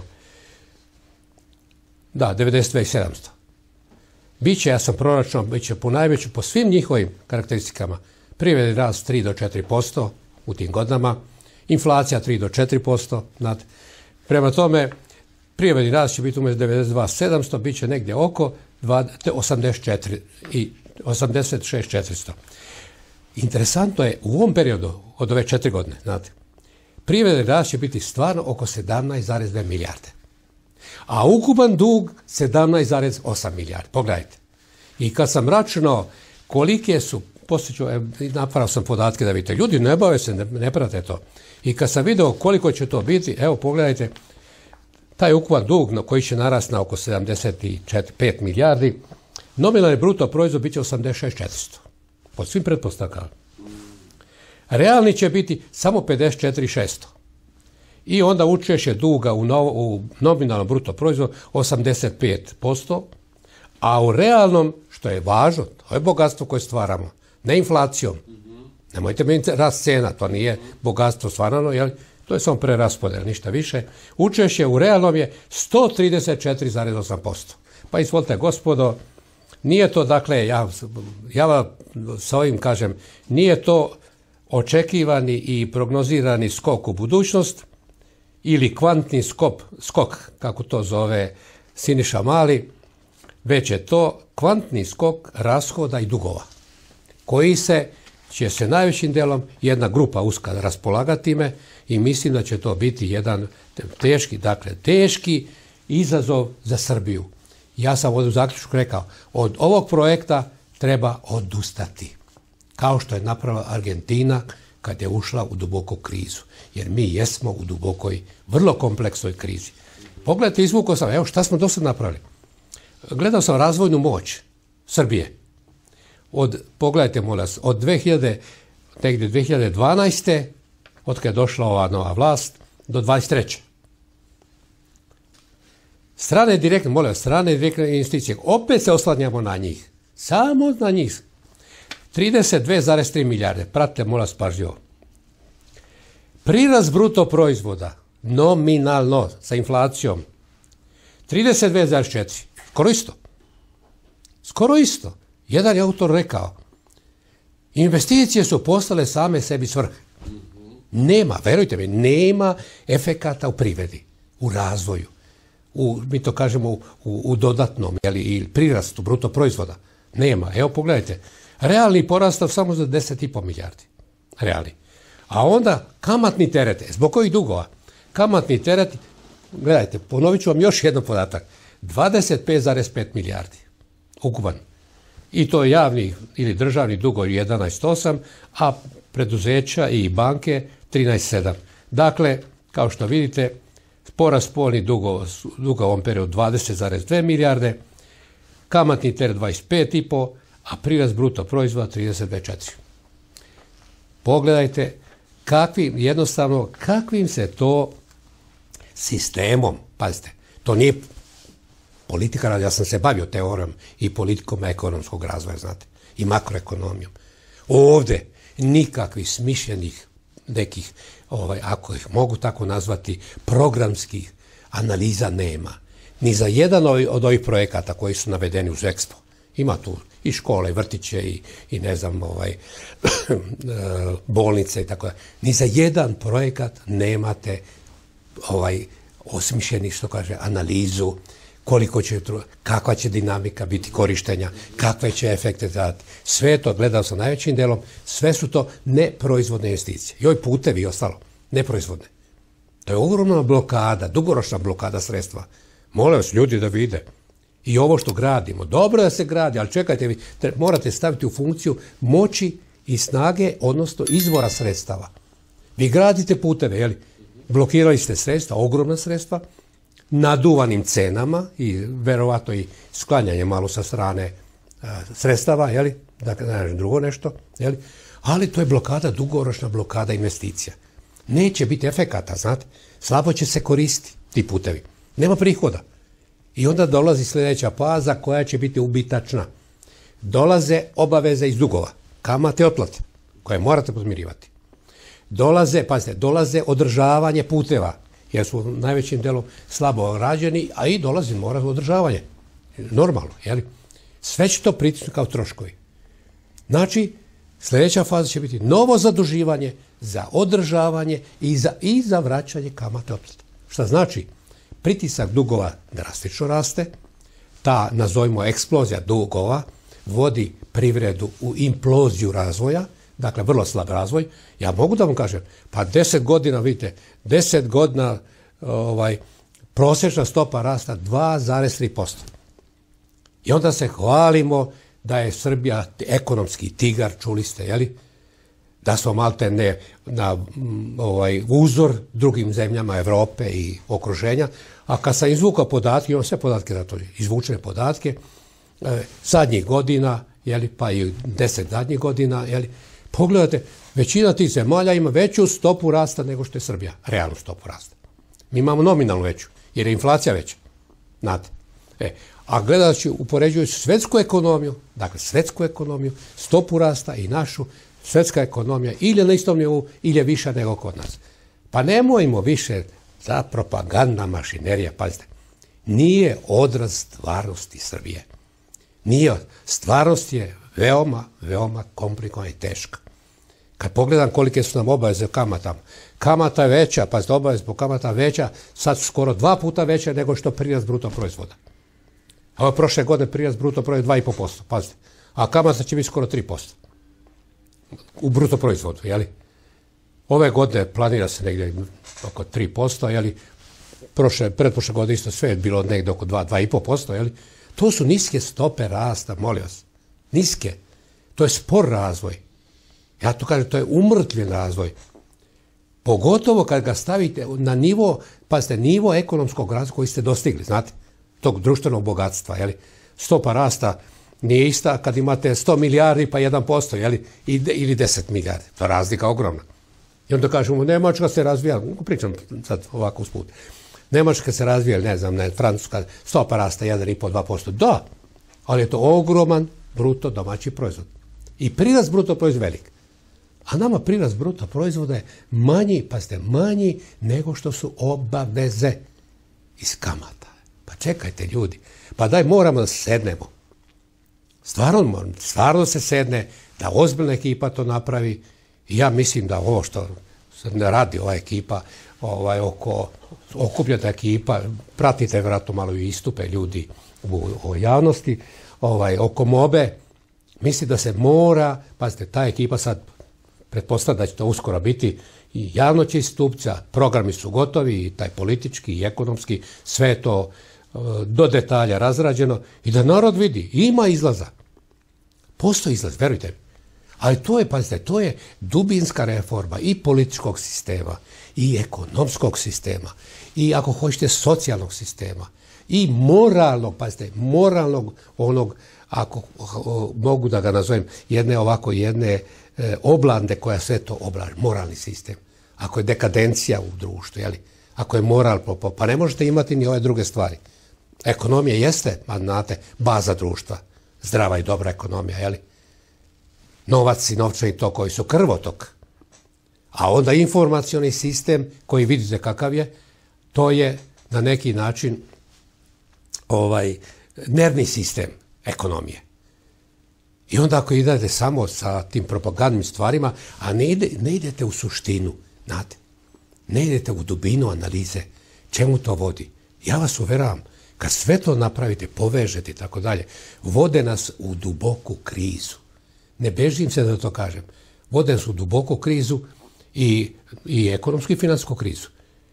Da, devedeset dve i sedamsto. Biće, ja sam proračunao, biće po najveću, po svim njihovim karakteristikama. Privredni rast tri do četiri posto u tim godinama, inflacija tri do četiri posto. Nad. Prema tome, privredni rast će biti umjesto devedeset dva sedamsto, bit će negdje oko osamdeset četiri i osamdeset šest četiristo. Interesantno je, u ovom periodu, od ove četiri godine, znate, privredni rast će biti stvarno oko sedamnaest zarez dve milijarde. A ukupan dug sedamnaest zarez osam milijardi. Pogledajte. I kad sam računao kolike su, poslije ću, napravio sam podatke da vidite, ljudi ne bave se, ne, ne prate to. I kad sam vidio koliko će to biti, evo pogledajte, taj ukupan dug na koji će narasti na oko sedamdeset pet milijardi, nominalni bruto proizvod bit će osamdeset šest četiristo. Pod svim pretpostavkama. Realni će biti samo pedeset četiri šesto. I onda učešće duga u, novo, u nominalnom bruto proizvodu osamdeset pet posto, a u realnom, što je važno, to je bogatstvo koje stvaramo, ne inflacijom. Nemojte meniti rast cena, to nije bogatstvo stvarano, jel? To je samo preraspodel, ništa više. Učešće u realnom je sto trideset četiri zarez osam posto. Pa izvolite, gospodo, nije to, dakle, ja, ja vam sa ovim kažem, nije to očekivani i prognozirani skok u budućnost, ili kvantni skok, skok, kako to zove Siniša Mali, već je to kvantni skok rashoda i dugova, koji se, će se najvećim delom jedna grupa uska raspolagati time i mislim da će to biti jedan teški, dakle, teški izazov za Srbiju. Ja sam ovdje u zaključku rekao, od ovog projekta treba odustati, kao što je napravila Argentina kad je ušla u duboku krizu. Jer mi jesmo u dubokoj, vrlo kompleksnoj krizi. Pogledajte, izvukao sam, evo šta smo do sad napravili. Gledao sam razvojnu moć Srbije. Od, pogledajte, molim vas, od dve hiljade, negdje dve hiljade dvanaeste, od kada je došla ova nova vlast, do dvadeset treće. Strane direktne, molim vas, strane direktne investicije, opet se oslanjamo na njih. Samo na njih. trideset dve zarez tri milijarde. Pratite, molim vas, pažljivo. Prirast bruto proizvoda nominalno sa inflacijom trideset dve zarez četiri. Skoro isto. Skoro isto. Jedan je autor rekao, investicije su postale same sebi svrhe. Nema, verujte mi, nema efekata u privredi, u razvoju, u, mi to kažemo u, u dodatnom, jeli, ili prirastu bruto proizvoda. Nema. Evo pogledajte, realni porastav samo za deset i po milijardi. Realni. A onda kamatni teret, zbog kojih dugova? Kamatni teret, gledajte, ponovit ću vam još jedan podatak, dvadeset pet zarez pet milijardi. Ukupan. I to javni ili državni dugo jedanaest zarez osam, a preduzeća i banke trinaest zarez sedam. Dakle, kao što vidite, porast spoljnih dugova duga u ovom periodu dvadeset zarez dve milijarde, kamatni teret dvadeset pet zarez pet, a prirast bruto proizvoda trideset dve zarez četiri. Pogledajte kakvim, jednostavno, kakvim se to sistemom, pazite, to nije politika, ja sam se bavio teorijom i politikom ekonomskog razvoja, znate, i makroekonomijom. Ovdje nikakvih smišljenih nekih, ovaj, ako ih mogu tako nazvati, programskih analiza nema. Ni za jedan od ovih projekata koji su navedeni uz Expo. Ima tu i škole, i vrtiće, i, i ne znam, ovaj, bolnice i tako da. Ni za jedan projekat nemate ovaj, osmišljenih, što kaže, analizu, koliko će, kakva će dinamika biti korištenja, kakve će efekte dati. Sve to, gledao sam najvećim delom, sve su to neproizvodne investicije. I ovi putevi i ostalo, neproizvodne. To je ogromna blokada, dugoročna blokada sredstva. Molim vas, ljudi da vide. I ovo što gradimo, dobro da se gradi, ali čekajte, vi morate staviti u funkciju moći i snage, odnosno izvora sredstava. Vi gradite puteve, jeli? Blokirali ste sredstva, ogromna sredstva, naduvanim cenama i verovatno i sklanjanje malo sa strane a, sredstava, jeli? Dakle, ne drugo nešto, jeli? Ali to je blokada, dugoročna blokada investicija. Neće biti efekata, znate, slabo će se koristiti ti putevi. Nema prihoda. I onda dolazi sljedeća faza koja će biti ubitačna. Dolaze obaveze iz dugova, kamate i otplate, koje morate podmirivati. Dolaze, pazite, dolaze održavanje puteva, jer su najvećim delom slabo rađeni, a i dolazi mora održavanje. Normalno, jeli? Sve će to pritisnuti kao troškovi. Znači, sljedeća faza će biti novo zaduživanje za održavanje i za, i za vraćanje kamate otplate. Šta znači? Pritisak dugova drastično raste, ta, nazovimo, eksplozija dugova vodi privredu u imploziju razvoja, dakle vrlo slab razvoj. Ja mogu da vam kažem, pa deset godina, vidite, deset godina ovaj, prosječna stopa rasta dva zarez tri posto. I onda se hvalimo da je Srbija ekonomski tigar, čuli ste, jeli? Da smo malte ne na ovaj, uzor drugim zemljama Evrope i okruženja, a kad sam izvukao podatke, imam sve podatke za to, izvučene podatke, e, zadnjih godina, jeli, pa i deset zadnjih godina, jeli, pogledajte, većina tih zemalja ima veću stopu rasta nego što je Srbija, realnu stopu rasta. Mi imamo nominalnu veću, jer je inflacija veća, znate. E, a gledajući, upoređujući svetsku ekonomiju, dakle svetsku ekonomiju, stopu rasta i našu, svjetska ekonomija ili je na istom nivou ili je viša nego kod nas. Pa nemojmo više za propagandna mašinerija, pazite, nije odraz stvarnosti Srbije. Nije, stvarnost je veoma, veoma komplikovana i teška. Kad pogledam kolike su nam obaveze kamatama, kamata je veća, pazite, obaveze po kamata veća, sad su skoro dva puta veća nego što prirast bruto proizvoda. A ovo prošle godine prirast bruto proizvoda dva i po posto, pazite, a kamata će biti skoro tri posto. U bruto proizvodu, jeli? Ove godine planira se negdje oko tri posto, jeli? Prošle, pretprošle godine isto sve je bilo negdje oko dva, dva i po posto, jeli? To su niske stope rasta, molim vas. Niske. To je spor razvoj. Ja to kažem, to je umrtvljen razvoj. Pogotovo kad ga stavite na nivo, pazite, nivo ekonomskog razvoja koji ste dostigli, znate, tog društvenog bogatstva, jeli? Stopa rasta nije ista kad imate sto milijardi pa jedan posto, jeli? Ili deset milijardi. To je razlika ogromna. I onda kažemo, Nemačka se razvija, pričam sad ovako usput, Nemačka se razvija, ne znam, ne, Francuska, stopa rasta jedan i po do dva posto. Da, ali je to ogroman bruto domaći proizvod. I prirast bruto proizvod velik. A nama prirast bruto proizvoda je manji, pazite, manji nego što su obaveze iz kamata. Pa čekajte ljudi, pa daj moramo da sednemo. Stvarno, stvarno se sedne, da ozbiljna ekipa to napravi. I ja mislim da ovo što se ne radi ova ekipa, ovaj, oko okupljena ekipa, pratite vjerojatno malo i istupe ljudi u, u javnosti, ovaj, oko mobe, mislim da se mora, pazite, ta ekipa sad pretpostavlja da će to uskoro biti i javno će istupca, programi su gotovi, i taj politički i ekonomski, sve je to uh, do detalja razrađeno i da narod vidi, ima izlaza. Postoji izlaz, verujte mi. Ali to je, pazite, to je dubinska reforma i političkog sistema, i ekonomskog sistema, i ako hoćete socijalnog sistema, i moralnog, pazite, moralnog onog, ako o, mogu da ga nazovem, jedne ovako, jedne e, oblande koja sve to oblaže, moralni sistem. Ako je dekadencija u društvu, jeli? Ako je moral, pa ne možete imati ni ove druge stvari. Ekonomija jeste, znate, baza društva, zdrava i dobra ekonomija, jeli? Novac i novčani tok koji su krvotok. A onda informacioni sistem koji vidite kakav je, to je na neki način ovaj nervni sistem ekonomije. I onda ako idete samo sa tim propagandnim stvarima, a ne, ide, ne idete u suštinu, znate, ne idete u dubinu analize, čemu to vodi. Ja vas uveravam, kad sve to napravite, povežete i tako dalje, vode nas u duboku krizu. Ne bežim se da to kažem. Vode nas u duboku krizu i, i ekonomsku i finansijsku krizu.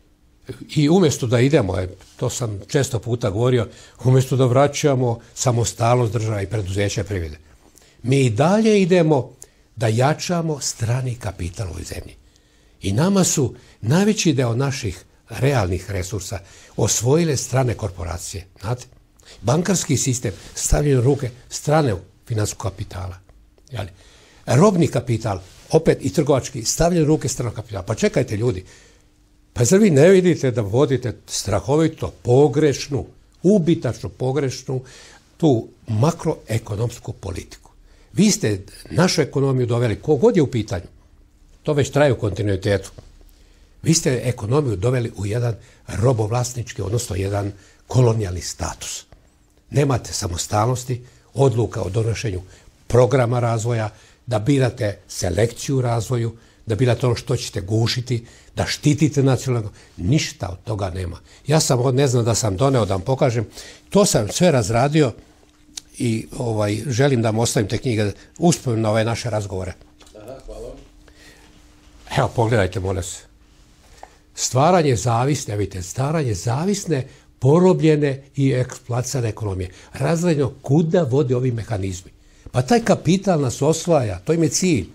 I umjesto da idemo, to sam često puta govorio, umjesto da vraćamo samostalnost država i preduzeća i privrede, mi i dalje idemo da jačamo strani kapital u ovoj zemlji. I nama su najveći deo naših realnih resursa osvojile strane korporacije. Znate? Bankarski sistem stavljen u ruke strane finansijskog kapitala. Jeli? Robni kapital, opet i trgovački, stavljen u ruke stranog kapitala. Pa čekajte ljudi, pa zar vi ne vidite da vodite strahovito pogrešnu, ubitačnu pogrešnu, tu makroekonomsku politiku. Vi ste našu ekonomiju doveli, kogod je u pitanju, to već traje u kontinuitetu, vi ste ekonomiju doveli u jedan robovlasnički, odnosno jedan kolonijalni status. Nemate samostalnosti, odluka o donošenju programa razvoja, da birate selekciju u razvoju, da birate ono što ćete gušiti, da štitite nacionalno, ništa od toga nema. Ja sam, ne znam da sam doneo da vam pokažem, to sam sve razradio i ovaj, želim da vam ostavim te knjige, uspomenu na ove naše razgovore. Aha, hvala. Evo, pogledajte, molim se. Stvaranje zavisne, vidite, stvaranje zavisne, porobljene i eksploatirane ekonomije. Razredno, kuda vode ovi mehanizmi? Pa taj kapital nas osvaja, to im je cilj.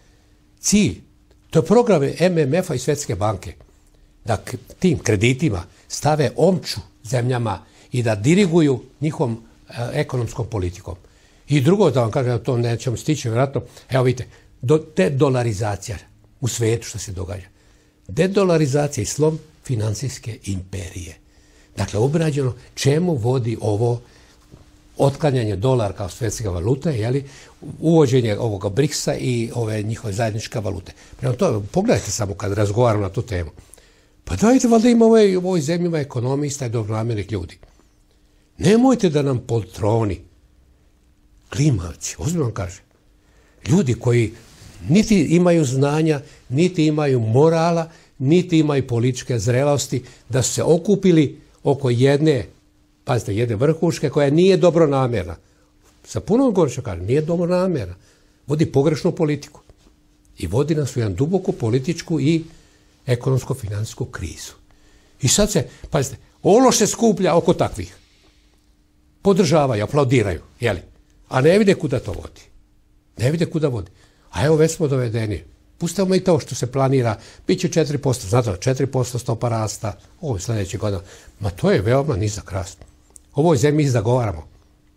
Cilj. To je program M M F-a i Svjetske banke. Da tim kreditima stave omču zemljama i da diriguju njihovom e, ekonomskom politikom. I drugo, da vam kažem, to nećemo stići, vjerojatno, evo vidite, do, dedolarizacija u svijetu što se događa. Dedolarizacija i slom financijske imperije. Dakle, obrađeno čemu vodi ovo otklanjanje dolara kao svjetske valute, jeli, uvođenje ovoga briksa i ove njihove zajedničke valute. Prema tome, pogledajte samo kad razgovaramo na tu temu. Pa dajte, valjda ima u ovoj zemlji ima ekonomista i dobronamjernih ljudi. Nemojte da nam poltroni, klimavci, ozbiljno kaže, ljudi koji niti imaju znanja, niti imaju morala, niti imaju političke zrelosti, da su se okupili oko jedne, pazite, jedne vrhuške koja nije dobronamjerna. Sa punom gorčom kažem, nije dobronamjerna. Vodi pogrešnu politiku. I vodi nas u jedan duboku političku i ekonomsko-financijsku krizu. I sad se, pazite, ološ se skuplja oko takvih. Podržavaju, aplaudiraju, jeli? A ne vide kuda to vodi. Ne vide kuda vodi. A evo, već smo dovedeni. Pustimo i to što se planira, bit će četiri posto, znate, četiri posto stopa rasta, ovo je sljedeće godine. Ma to je veoma nizak rast. Ovoj zemlji mi zagovaramo.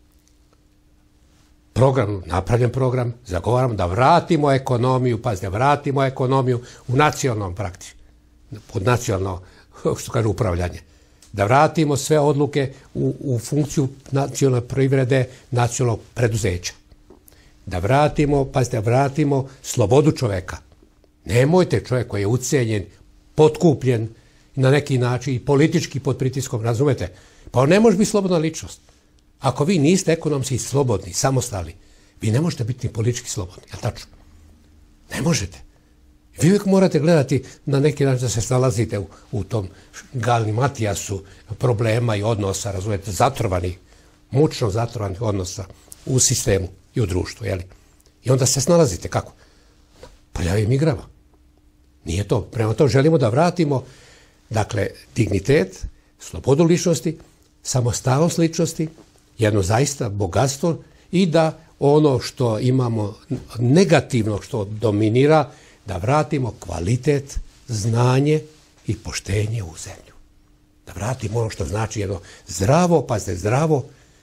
Program, napravljen program, zagovaramo da vratimo ekonomiju, pazite, vratimo ekonomiju u nacionalnom praktički, pod nacionalno, što kaže, upravljanje. Da vratimo sve odluke u, u funkciju nacionalne privrede, nacionalnog preduzeća. Da vratimo, pazite, vratimo slobodu čoveka. Nemojte čovjek koji je ucijenjen, potkupljen na neki način i politički pod pritiskom, razumete? Pa on ne može biti slobodna ličnost. Ako vi niste ekonomski slobodni, samostalni, vi ne možete biti ni politički slobodni, jel tačno? Ne možete. Vi uvijek morate gledati na neki način da se snalazite u, u tom galimatijasu problema i odnosa, razumijete, zatrovanih, mučno zatrovanih odnosa u sistemu i u društvu, jeli? I onda se snalazite, kako? Prljavim igrama. Nije to. Prema to želimo da vratimo, dakle, dignitet, slobodu ličnosti, samostalnost ličnosti, jedno zaista bogatstvo i da ono što imamo negativno, što dominira, da vratimo kvalitet, znanje i poštenje u zemlju. Da vratimo ono što znači jedno zdravo, pazite, zdravo,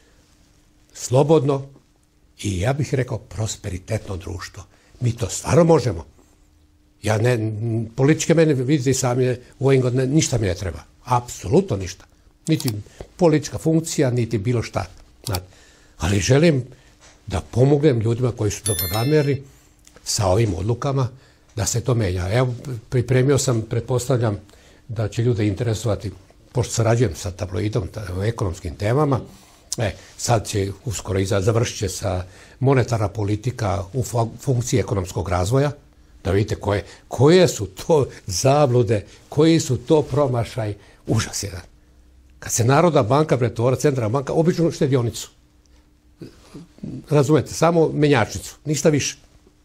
slobodno i ja bih rekao prosperitetno društvo. Mi to stvarno možemo. Ja ne, političke mene, vidite i sami, u ovim godinama ništa mi ne treba. Apsolutno ništa. Niti politička funkcija, niti bilo šta. Ali želim da pomognem ljudima koji su dobronamjerni sa ovim odlukama da se to menja. Evo, pripremio sam, pretpostavljam da će ljude interesovati, pošto sarađujem sa tabloidom o ekonomskim temama, e, sad će uskoro i završit će sa monetarna politika u funkciji ekonomskog razvoja, da vidite koje, koje su to zablude, koji su to promašaj, užas jedan. Kad se Narodna banka pretvara, Centralna banka, običnu štedionicu. Razumete, samo menjačnicu, ništa više.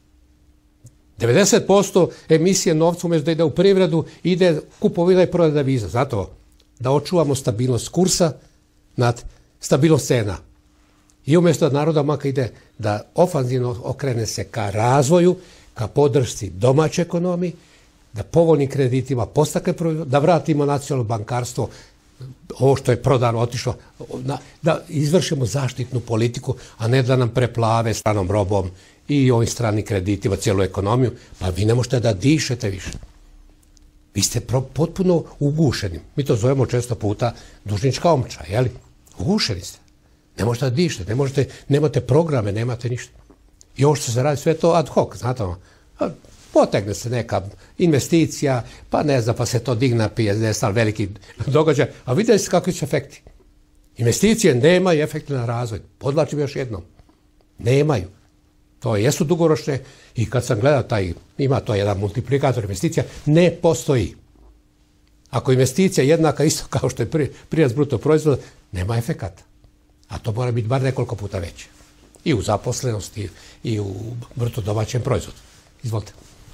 devedeset posto emisije novca umjesto da ide u privredu, ide kupovina i prodaja deviza. Zato da očuvamo stabilnost kursa nad stabilnost cena. I umjesto da Narodna banka ide da ofanzivno okrene se ka razvoju, ka podršci domaće ekonomiji, da povoljnim kreditima postakne proizvod, da vratimo nacionalno bankarstvo, ovo što je prodano, otišlo, da izvršimo zaštitnu politiku, a ne da nam preplave stranom robom i ovim stranim kreditima cijelu ekonomiju, pa vi ne možete da dišete više. Vi ste potpuno ugušeni. Mi to zovemo često puta dužnička omča, jeli? Ugušeni ste. Ne možete da dišete, ne možete, nemate programe, nemate ništa. I ovo što se radi, sve to ad hoc, znate, potegne se neka investicija, pa ne znam, pa se to digne na pijedestal, veliki događaj, a vidjeli ste kakvi su efekti. Investicije nemaju efekte na razvoj. Podlačim još jednom. Nemaju. To jesu dugoročne i kad sam gledao taj, ima to jedan multiplikator investicija, ne postoji. Ako investicija jednaka isto kao što je prirast bruto proizvoda, nema efekata. A to mora biti bar nekoliko puta veće. I u zaposlenosti i u bruto domaćem proizvodu. Izvolite.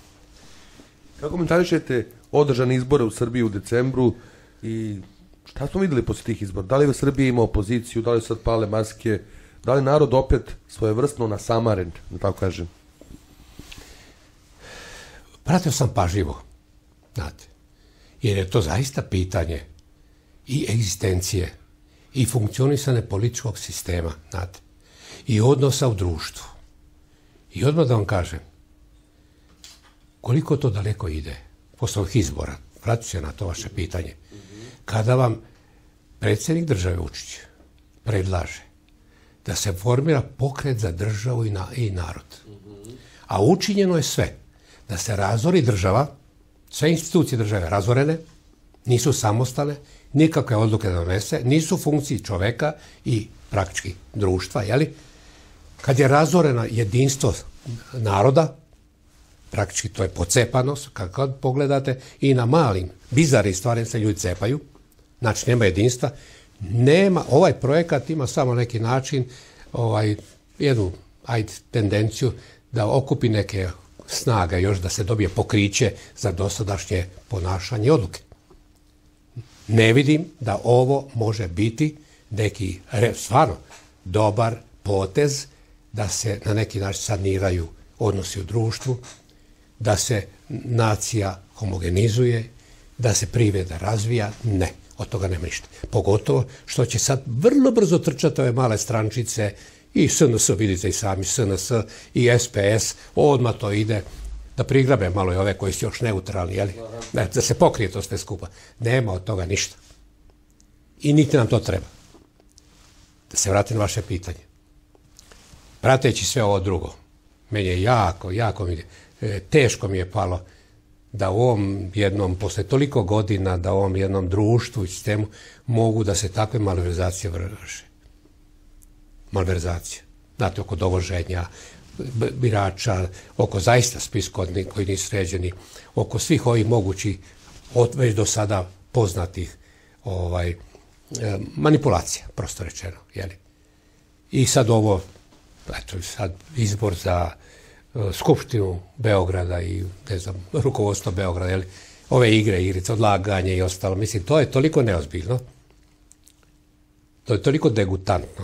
Kako komentarišete održane izbore u Srbiji u decembru i šta smo vidjeli poslije tih izbora? Da li u Srbiji ima opoziciju, da li su sad pale maske, da li narod opet svojevrsno nasamaren, da tako kažem? Pratio sam pažljivo, znate, jer je to zaista pitanje i egzistencije i funkcionisane političkog sistema, znate, i odnosa u društvu. I odmah da vam kažem, koliko to daleko ide posle ovih izbora, vratit se na to vaše pitanje, kada vam predsjednik države Vučić predlaže da se formira pokret za državu i, na, i narod. A učinjeno je sve da se razori država, sve institucije države razorene, nisu samostalne, nikakve odluke da donese, nisu u funkciji čoveka i praktički društva, jeli? Kad je razoreno jedinstvo naroda, praktički to je pocepanost, kad pogledate i na malim, bizarnim stvarima se ljudi cepaju, znači nema jedinstva, nema, ovaj projekat ima samo neki način, ovaj, jednu, ajde, tendenciju da okupi neke snage još da se dobije pokriće za dosadašnje ponašanje i odluke. Ne vidim da ovo može biti neki, stvarno, dobar potez da se na neki način saniraju odnosi u društvu, da se nacija homogenizuje, da se privreda razvija, ne, od toga nema ništa. Pogotovo što će sad vrlo brzo trčati ove male strančice i S N S, vidite i sami, S N S i S P S, odmah to ide, da prigrabe malo i ove koji su još neutralni, jeli? Da se pokrije to sve skupa. Nema od toga ništa. I niti nam to treba. Da se vratim na vaše pitanje. Prateći sve ovo drugo, meni je jako, jako mi je, teško mi je palo da u ovom jednom, posle toliko godina, da u ovom jednom društvu i sistemu mogu da se takve malverzacije vrše. Malverzacije. Znate, oko dovoženja birača, oko zaista spiska koji nisu sređeni, oko svih ovih mogućih, već do sada poznatih ovaj, manipulacija, prosto rečeno. Jeli? I sad ovo, eto, sad izbor za Skupštinu Beograda i, ne znam, rukovodstvo Beograda, jeli? Ove igre, igrice, odlaganje i ostalo, mislim, to je toliko neozbiljno, to je toliko degutantno,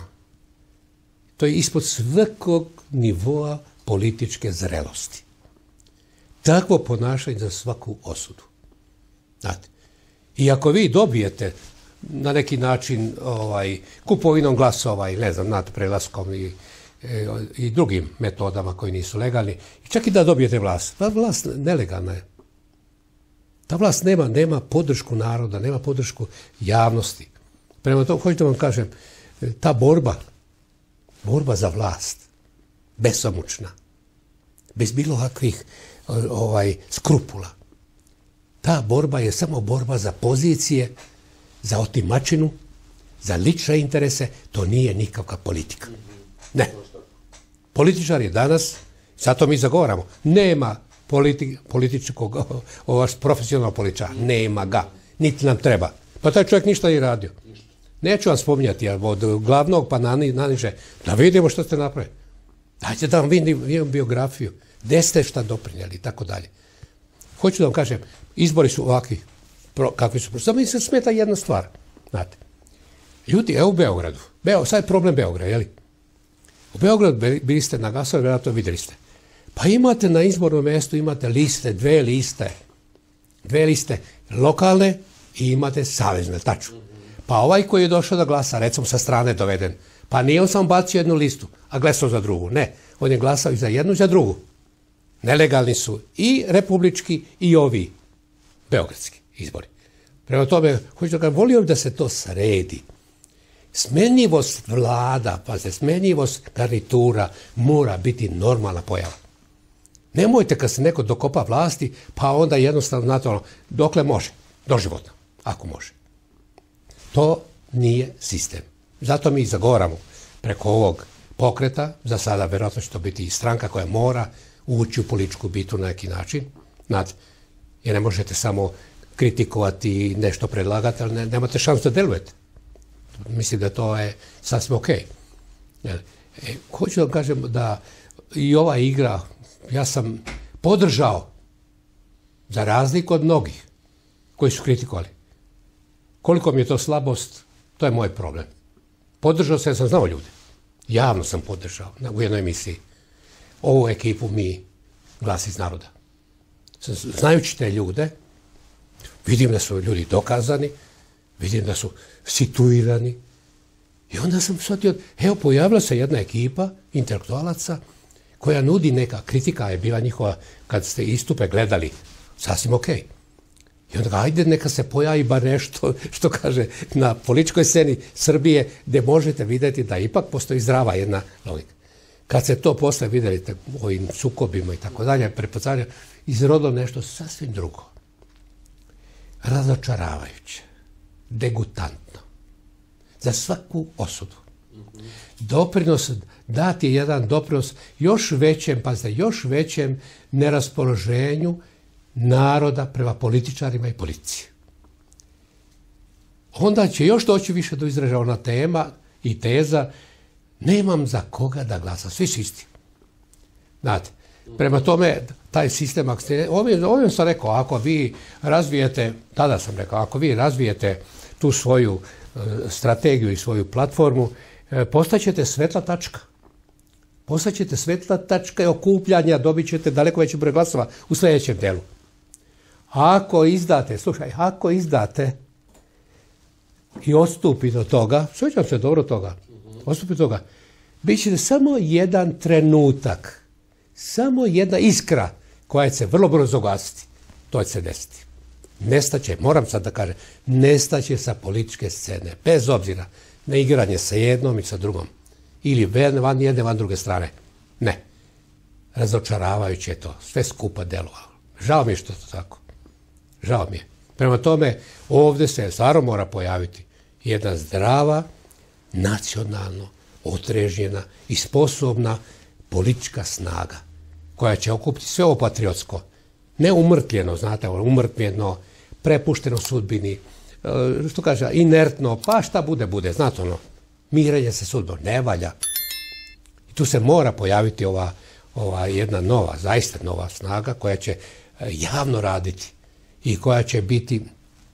to je ispod svakog nivoa političke zrelosti. Takvo ponašanje za svaku osudu. Znate, i ako vi dobijete na neki način ovaj, kupovinom glasova i ne znam, nad prelaskom i, e, i drugim metodama koji nisu legalni, i čak i da dobijete vlast, ta vlast nelegalna je. Ta vlast nema, nema podršku naroda, nema podršku javnosti. Prema tomu, hoću da vam kažem, ta borba, borba za vlast, besomučna, bez bilo kakvih ovaj, skrupula, ta borba je samo borba za pozicije, za otimačinu, za lične interese, to nije nikakva politika. Ne. Političar je danas, zato mi zagovaramo, nema politi, političkog, ovaš profesionalnog političara, nema ga, niti nam treba. Pa taj čovjek ništa nije radio. Neću vam spominjati, od glavnog pa naniže, da vidimo što ste napravili. Dajte da vam vidim biografiju, gde ste šta doprinjeli i tako dalje. Hoću da vam kažem, izbori su ovakvi, kakvi su. Samo mi se smeta jedna stvar, znate. Ljudi, evo u Beogradu, Beo, sad je problem Beograda, jeli? U Beogradu bili ste na glasovima, vjerojatno vidjeli ste. Pa imate na izbornom mjestu, imate liste, dve liste, dve liste lokalne i imate savezne, tačno. Pa ovaj koji je došao da glasa, recimo sa strane doveden, pa nije on sam bacio jednu listu, a glasao za drugu, ne. On je glasao i za jednu i za drugu. Nelegalni su i republički i ovi beogradski izbori. Prema tome, hoću da kažem, volio da se to sredi. Smenjivost vlada, pa se smenjivost garnitura mora biti normalna pojava. Nemojte kad se neko dokopa vlasti, pa onda jednostavno, znate ono, dokle može, doživotno, ako može. To nije sistem. Zato mi zagovaramo preko ovog pokreta, za sada vjerojatno će to biti i stranka koja mora ući u političku bitu na neki način, znate, jer ne možete samo kritikovati i nešto predlagati, ali ne, nemate šansu da delujete. Mislim da to je sasvim okej. E, hoću da vam kažem da i ova igra, ja sam podržao, za razliku od mnogih koji su kritikovali. Koliko mi je to slabost, to je moj problem. Podržao sam, ja sam znao ljude. Javno sam podržao u jednoj emisiji. Ovu ekipu mi, Glas iz naroda. Znajući te ljude, vidim da su ljudi dokazani, vidim da su situirani. I onda sam shvatio, evo, pojavila se jedna ekipa intelektualaca koja nudi neka kritika, je bila njihova, kad ste istupe gledali, sasvim okej. I onda ajde neka se pojavi bar nešto, što kaže, na političkoj sceni Srbije, gdje možete vidjeti da ipak postoji zdrava jedna logika. Kad se to posle vidjeli u ovim sukobima i tako dalje, prepucavanja, izrodilo nešto sasvim drugo. Razočaravajuće, degutantno, za svaku osudu. Doprinos, dati je jedan doprinos još većem, pazite, još većem neraspoloženju naroda prema političarima i policiji. Onda će još doći više do izražaja ona tema i teza, nemam za koga da glasa, svi su isti. Znate, prema tome, taj sistem, ovim, ovim sam rekao, ako vi razvijete, tada sam rekao, ako vi razvijete tu svoju e, strategiju i svoju platformu, e, postaćete svetla tačka. Postaćete svetla tačka i okupljanja, dobit ćete daleko veći broj glasova u sljedećem delu. Ako izdate, slušaj, ako izdate i odstupite od toga, sjećam se dobro toga, odstupite od toga, bit će samo jedan trenutak, samo jedna iskra koja će se vrlo brzo ugasiti. To će se desiti. Nestaće, moram sad da kažem, nestaće sa političke scene, bez obzira na igranje sa jednom i sa drugom. Ili van jedne, van druge strane. Ne. Razočaravajuće je to. Sve skupa delovalo. Žao mi je što to tako. Žao mi je. Prema tome, ovdje se stvarno mora pojaviti jedna zdrava, nacionalno otrežnjena i sposobna politička snaga koja će okupiti sve ovo patriotsko. Ne umrtljeno, znate, umrtljeno, prepušteno sudbini, što kaže, inertno, pa šta bude, bude, znate ono, mirenje se sudbom, ne valja. I tu se mora pojaviti ova, ova jedna nova, zaista nova snaga koja će javno raditi i koja će biti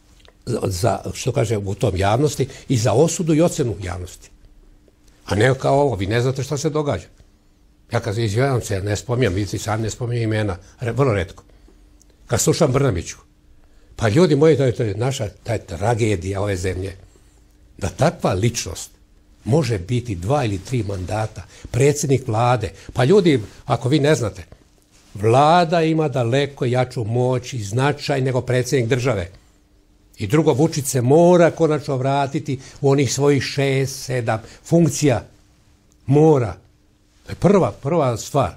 za, što kaže, u tom javnosti i za osudu i ocenu javnosti. A ne kao ovo, vi ne znate šta se događa. Ja kad izvijam se, ne spominjam, vidite sam ne spominjam imena, vrlo retko. Kad slušam Brnabiću, pa ljudi moji, to je, to je naša ta je tragedija ove zemlje, da takva ličnost može biti dva ili tri mandata, predsjednik vlade. Pa ljudi, ako vi ne znate, vlada ima daleko jaču moć i značaj nego predsjednik države. I drugo, Vučić se mora konačno vratiti u onih svojih šest, sedam funkcija. Mora. To je prva, prva stvar.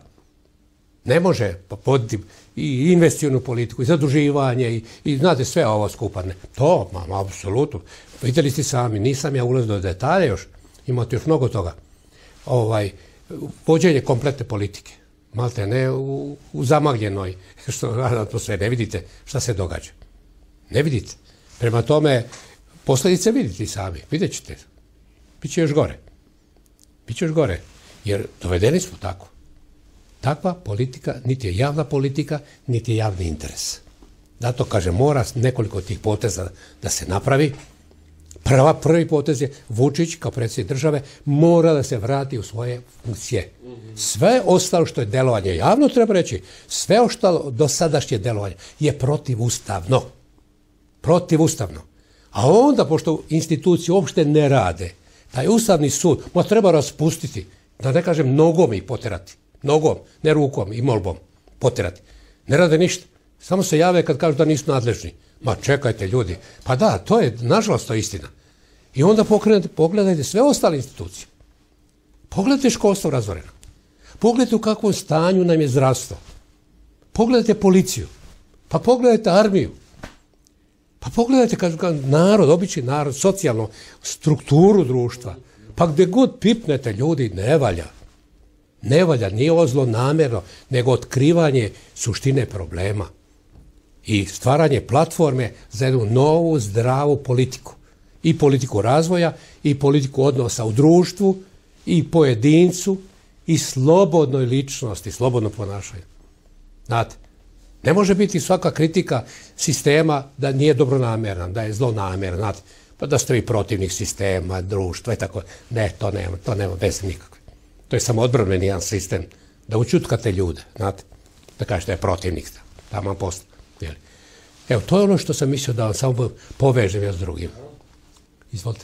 Ne može poditi i investicionu politiku, i zaduživanje, i, i znate sve ovo skupa. Ne. To, ma, apsolutno. Vidjeli ste sami, nisam ja ulazio do detalja još, imate još mnogo toga. Ovaj, vođenje kompletne politike. Malte ne u, u zamagljenoj, što to sve ne vidite šta se događa. Ne vidite. Prema tome, posljedice vidite sami, vidjet ćete. Biće još gore. Biće još gore. Jer dovedeni smo tako. Takva politika niti je javna politika, niti je javni interes. Zato, kaže, mora nekoliko tih poteza da se napravi. Prva, prvi potez je Vučić, kao predsjednik države, mora da se vrati u svoje funkcije. Sve ostalo što je delovanje, javno treba reći, sve ostalo dosadašnje delovanje je protivustavno. Protivustavno. A onda, pošto institucije uopšte ne rade, taj Ustavni sud mo treba raspustiti, da ne kažem nogom ih poterati. Nogom, ne rukom i molbom poterati. Ne rade ništa. Samo se jave kad kažu da nisu nadležni. Ma čekajte ljudi. Pa da, to je, nažalost, to je istina. I onda pokrenete, pogledajte sve ostale institucije. Pogledajte školstvo razvoreno. Pogledajte u kakvom stanju nam je zdravstvo. Pogledajte policiju. Pa pogledajte armiju. Pa pogledajte kad, kad narod, obični narod, socijalnu strukturu društva. Pa gdje god pipnete ljudi, ne valja. Ne valja, nije ovo zlonamjerno, nego otkrivanje suštine problema i stvaranje platforme za jednu novu, zdravu politiku. I politiku razvoja, i politiku odnosa u društvu, i pojedincu, i slobodnoj ličnosti, slobodno ponašanje. Znate, ne može biti svaka kritika sistema da nije dobronamjerna, da je zlonamjerna, znate, pa da ste vi protivnik sistema, društva i tako. Ne, to nema, to nema veze nikakve. To je samo odbranbeni jedan sistem, da učutkate ljude, znate, da kažete je protivnik, tamo posle. Evo, to je ono što sam mislio da vam samo povežem ja s drugim. Izvolite.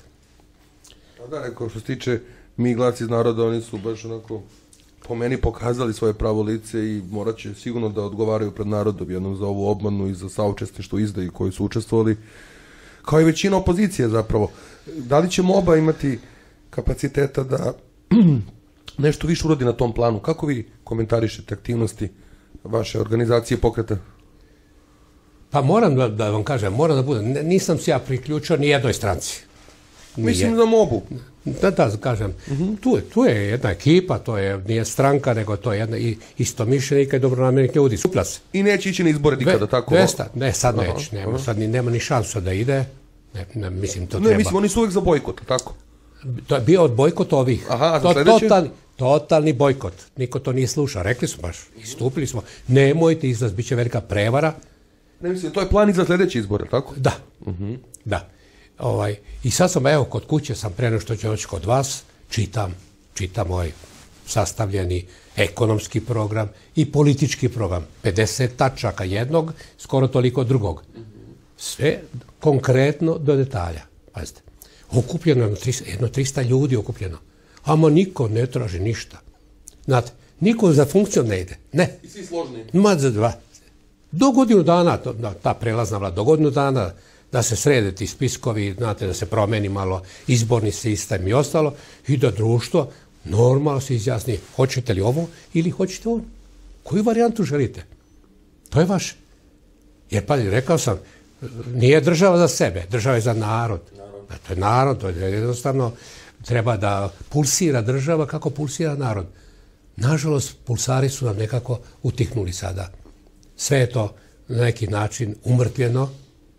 Da, rekao, što se tiče mi Glas iz naroda, oni su baš onako po meni pokazali svoje pravo lice i morat će sigurno da odgovaraju pred narodom jednom za ovu obmanu i za saučesništvo izdaju koji su učestvovali, kao i većina opozicije zapravo. Da li ćemo oba imati kapaciteta da nešto više uradi na tom planu? Kako vi komentarišete aktivnosti vaše organizacije pokreta? Pa moram da, da vam kažem, moram da budem, nisam se ja priključio ni jednoj stranci. Nije. Mislim da mogu. Da, da, kažem, uh-huh. tu, je, tu je jedna ekipa, to je, nije stranka, nego to je jedna istomišljenika i dobronamjernih ljudi. Suplac. I neće ići na izbore nikada, Ve, tako? Vesta, ne, sad neće, nema, uh-huh. sad ni, nema ni šansa da ide. Ne, ne, mislim, to ne, treba. mislim, oni su uvijek za bojkot, tako? To je bio od bojkot ovih. Aha, to, sljedeće? totalni, totalni bojkot. Niko to nije slušao. Rekli smo baš, istupili smo. Nemojte izlaz, bit će velika prevara. Ne mislim, to je plan i za sljedeće izbore, tako? Da, uh-huh. da. Ovaj, i sad sam, evo, kod kuće sam pre nego što ću doći kod vas, čitam, čitam ovaj sastavljeni ekonomski program i politički program. pedeset tačaka jednog, skoro toliko drugog. Sve konkretno do detalja. Pazite, okupljeno je jedno trista ljudi okupljeno. Amo niko ne traži ništa. Znate, niko za funkciju ne ide. Ne. I svi složni. Ma za dva. Do godinu dana, to, ta prelazna vlada, do godinu dana da se srede ti spiskovi, znate, da se promeni malo izborni sistem i ostalo, i da društvo normalno se izjasni hoćete li ovo ili hoćete ovo. Koju varijantu želite? To je vaše. Jer, pa, rekao sam, nije država za sebe, država je za narod. To je narod, to je jednostavno treba da pulsira država kako pulsira narod. Nažalost, pulsari su nam nekako utihnuli sada. Sve je to na neki način umrtvljeno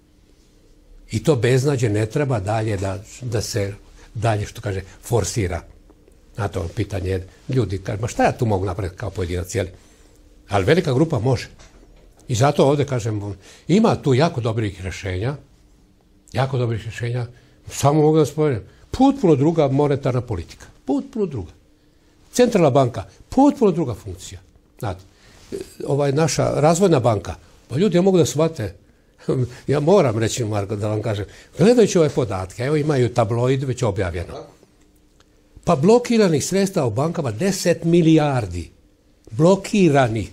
i to beznađe ne treba dalje da, da se dalje, što kaže, forsira. Na to pitanje ljudi, kaže, ma šta ja tu mogu napraviti kao pojedinac, cijeli? Ali velika grupa može. I zato ovdje, kažem, ima tu jako dobrih rješenja, jako dobrih rješenja, samo mogu da spomenem, potpuno druga monetarna politika, potpuno druga. Centralna banka, potpuno druga funkcija. Znate, ovaj naša razvojna banka, pa ljudi ja mogu da shvate, ja moram reći, Marko, da vam kažem, gledajući ove podatke, evo imaju tabloid već objavljeno, pa blokiranih sredstava u bankama deset milijardi, blokiranih.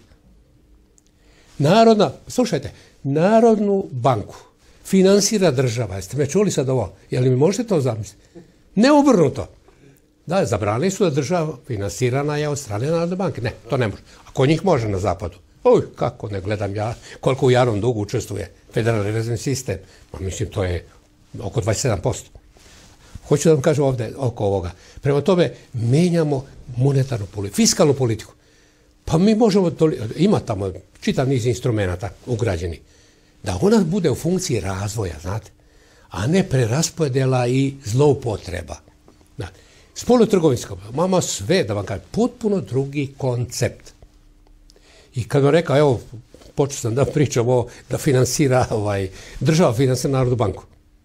Narodna, slušajte, Narodnu banku finansira država. Jeste me čuli sad ovo? Je li mi možete to zamisliti? Ne obrnuto. Da, zabranili su da država finansirana je od strane Narodne banke. Ne, to ne može. A kod njih može na zapadu. Oj, kako ne gledam ja, koliko u javnom dugu učestvuje Federalni rezervni sistem. Ma, mislim, to je oko dvadeset sedam posto. Hoću da vam kažem ovdje oko ovoga. Prema tome, menjamo monetarnu politiku, fiskalnu politiku. Pa mi možemo, ima tamo čitav niz instrumenta ugrađeni, da ona bude u funkciji razvoja, znate, a ne preraspodjela i zloupotreba. Spoljnotrgovinska, mama sve, da vam kažem, potpuno drugi koncept. I kad vam rekao, evo, počeo sam da pričam o, da finansira, ovaj, država finansira Narodnu banku.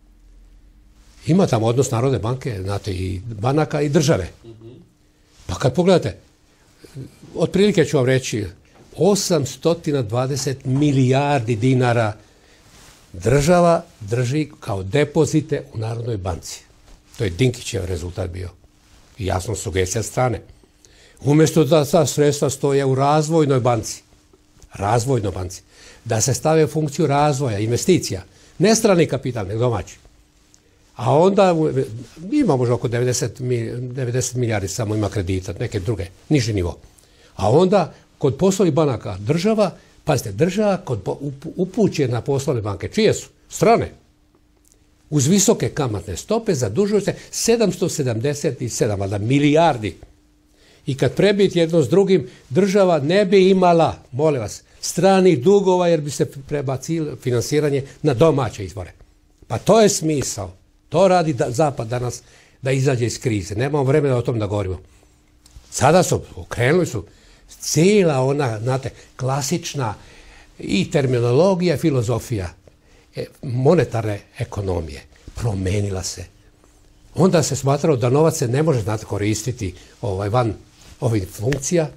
Ima tamo odnos Narodne banke, znate, i banaka i države. Pa kad pogledate, otprilike ću vam reći, osamsto dvadeset milijardi dinara država drži kao depozite u Narodnoj banci. To je Dinkićev rezultat bio. I jasno sugestija strane. Umjesto da ta sredstva stoje u razvojnoj banci, razvojnoj banci, da se stave u funkciju razvoja, investicija, ne strani kapital, nego domaći. A onda ima možda oko devedeset milijardi samo ima kredita, neke druge, niži nivo. A onda kod poslovnih banaka država, pazite, država kod upućena poslovne banke, čije su? Strane. Uz visoke kamatne stope zadužuju se sedamsto sedamdeset sedam valjda, milijardi. I kad prebiti jedno s drugim, država ne bi imala, molim vas, stranih dugova jer bi se prebacilo finansiranje na domaće izvore. Pa to je smisao. To radi da, Zapad danas da izađe iz krize. Nemamo vremena o tom da govorimo. Sada su, okrenuli su, cijela ona, znate, klasična i terminologija, filozofija monetarne ekonomije promenila se. Onda se smatralo da novac se ne može, znate, koristiti ovaj, van ovih funkcija.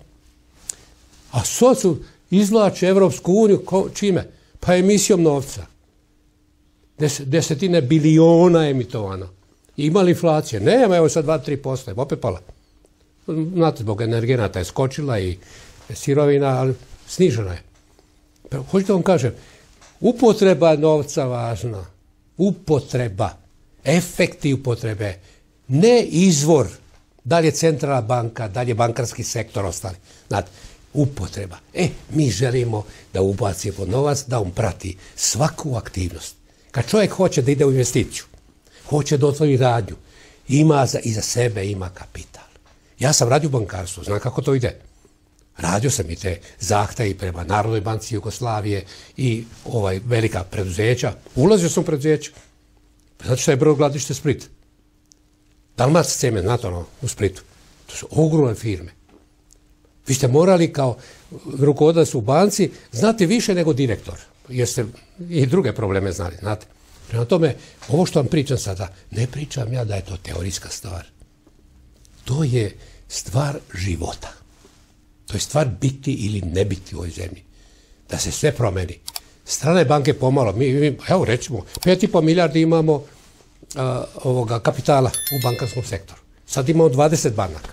A sad su izvlače Evropsku uniju, ko, čime? Pa emisijom novca. Des, desetine biliona emitovano. Ima li inflacije? Nema, evo sad dva do tri posto, je opet pala. Znate, zbog energenata je skočila i sirovina, ali snižena je. Hoćete da vam kažem, upotreba novca važna. Upotreba. Efekti upotrebe. Ne izvor. Da li je centralna banka, da li je bankarski sektor ostali. Znate, upotreba. E, mi želimo da ubacimo novac, da on prati svaku aktivnost. Kad čovjek hoće da ide u investiciju, hoće da otvori radnju, ima za, iza sebe ima kapital. Ja sam radio u bankarstvu, znam kako to ide. Radio sam i te zahtjevi prema Narodnoj banci Jugoslavije i ovaj velika preduzeća. Ulazio sam u preduzeća. Znate što je brodogradilište Split? Dalmac Cement, znate ono, u Splitu. To su ogromne firme. Vi ste morali kao rukovodilac u banci znati više nego direktor. Jer ste i druge probleme znali, znate. Prema tome, ovo što vam pričam sada, ne pričam ja da je to teorijska stvar. To je stvar života. To je stvar biti ili ne biti u ovoj zemlji. Da se sve promeni. Strane banke pomalo, mi, mi evo recimo, pet i pol milijardi imamo a, ovoga kapitala u bankarskom sektoru. Sad imamo dvadeset banaka.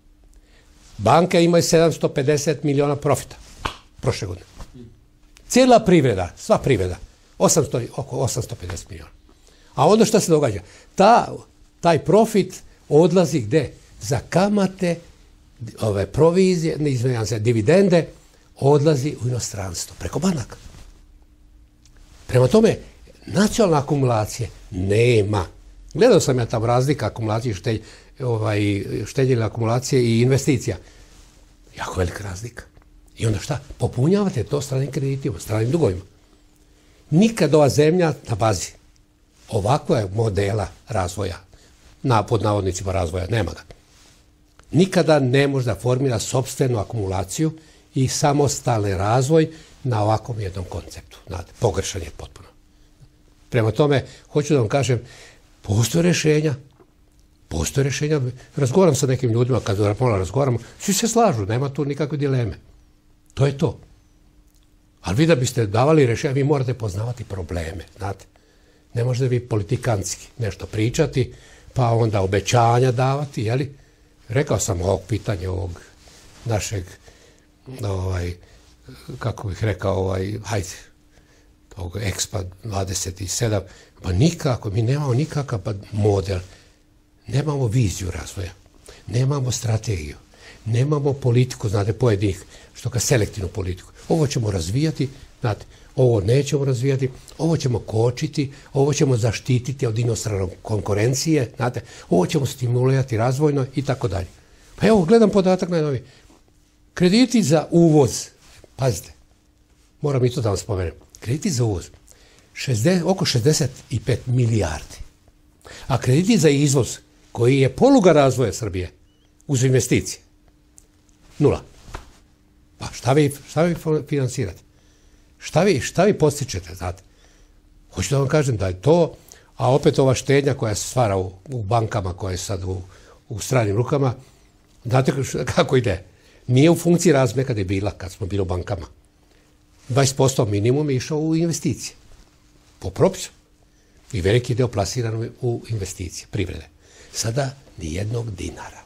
Banke imaju sedamsto pedeset miliona profita prošle godine. Cijela privreda, sva privreda, osamsto, oko osamsto pedeset miliona. A onda što se događa? Ta, taj profit odlazi gde? Za kamate, ove provizije, ne izvinjam se, dividende, odlazi u inostranstvo, preko banaka. Prema tome, Nacionalne akumulacije nema. Gledao sam ja tamo razlika akumulacije, štelj, ovaj, štedjenja akumulacije i investicija. Jako velika razlika. I onda šta? Popunjavate to stranim kreditima, stranim dugovima. Nikad ova zemlja na bazi ovakva modela razvoja, na, pod navodnicima razvoja, nema ga. Nikada ne može da formira sopstvenu akumulaciju i samostalni razvoj na ovakvom jednom konceptu. Znate, pogrešan je potpuno. Prema tome, hoću da vam kažem, postoje rješenja, postoje rješenja. Razgovaram sa nekim ljudima, kad malo razgovaramo, svi se slažu, nema tu nikakve dileme. To je to. Ali vi da biste davali rješenja, vi morate poznavati probleme, znate. Ne možete vi politikanski nešto pričati, pa onda obećanja davati, jeli? Rekao sam ovog pitanja, ovog našeg, ovaj, kako bih rekao, ovaj, hajde, ovog Expa dvadeset sedam, pa nikako, mi nemamo nikakav model, nemamo viziju razvoja, nemamo strategiju, nemamo politiku, znate, pojedinih, što ka selektivnu politiku. Ovo ćemo razvijati, znate, ovo nećemo razvijati, ovo ćemo kočiti, ovo ćemo zaštititi od inostrane konkurencije, znate, ovo ćemo stimulirati razvojno i tako dalje. Pa evo, gledam podatak najnoviji. Krediti za uvoz, pazite, moram i to da vam spomenem, krediti za uvoz, šezdeset, oko šezdeset pet milijardi. A krediti za izvoz, koji je poluga razvoja Srbije, uz investicije, nula. Pa šta vi, šta vi finansirate? Šta vi, šta vi postičete, znate? Hoću da vam kažem da je to, a opet ova štednja koja se stvara u, u bankama, koja je sad u, u stranim rukama, znate kako ide? Nije u funkciji razvoja kad je bila, kad smo bili u bankama. dvadeset posto minimum je išao u investicije. Po propisu. I veliki deo plasiran u investicije, privrede. Sada ni jednog dinara.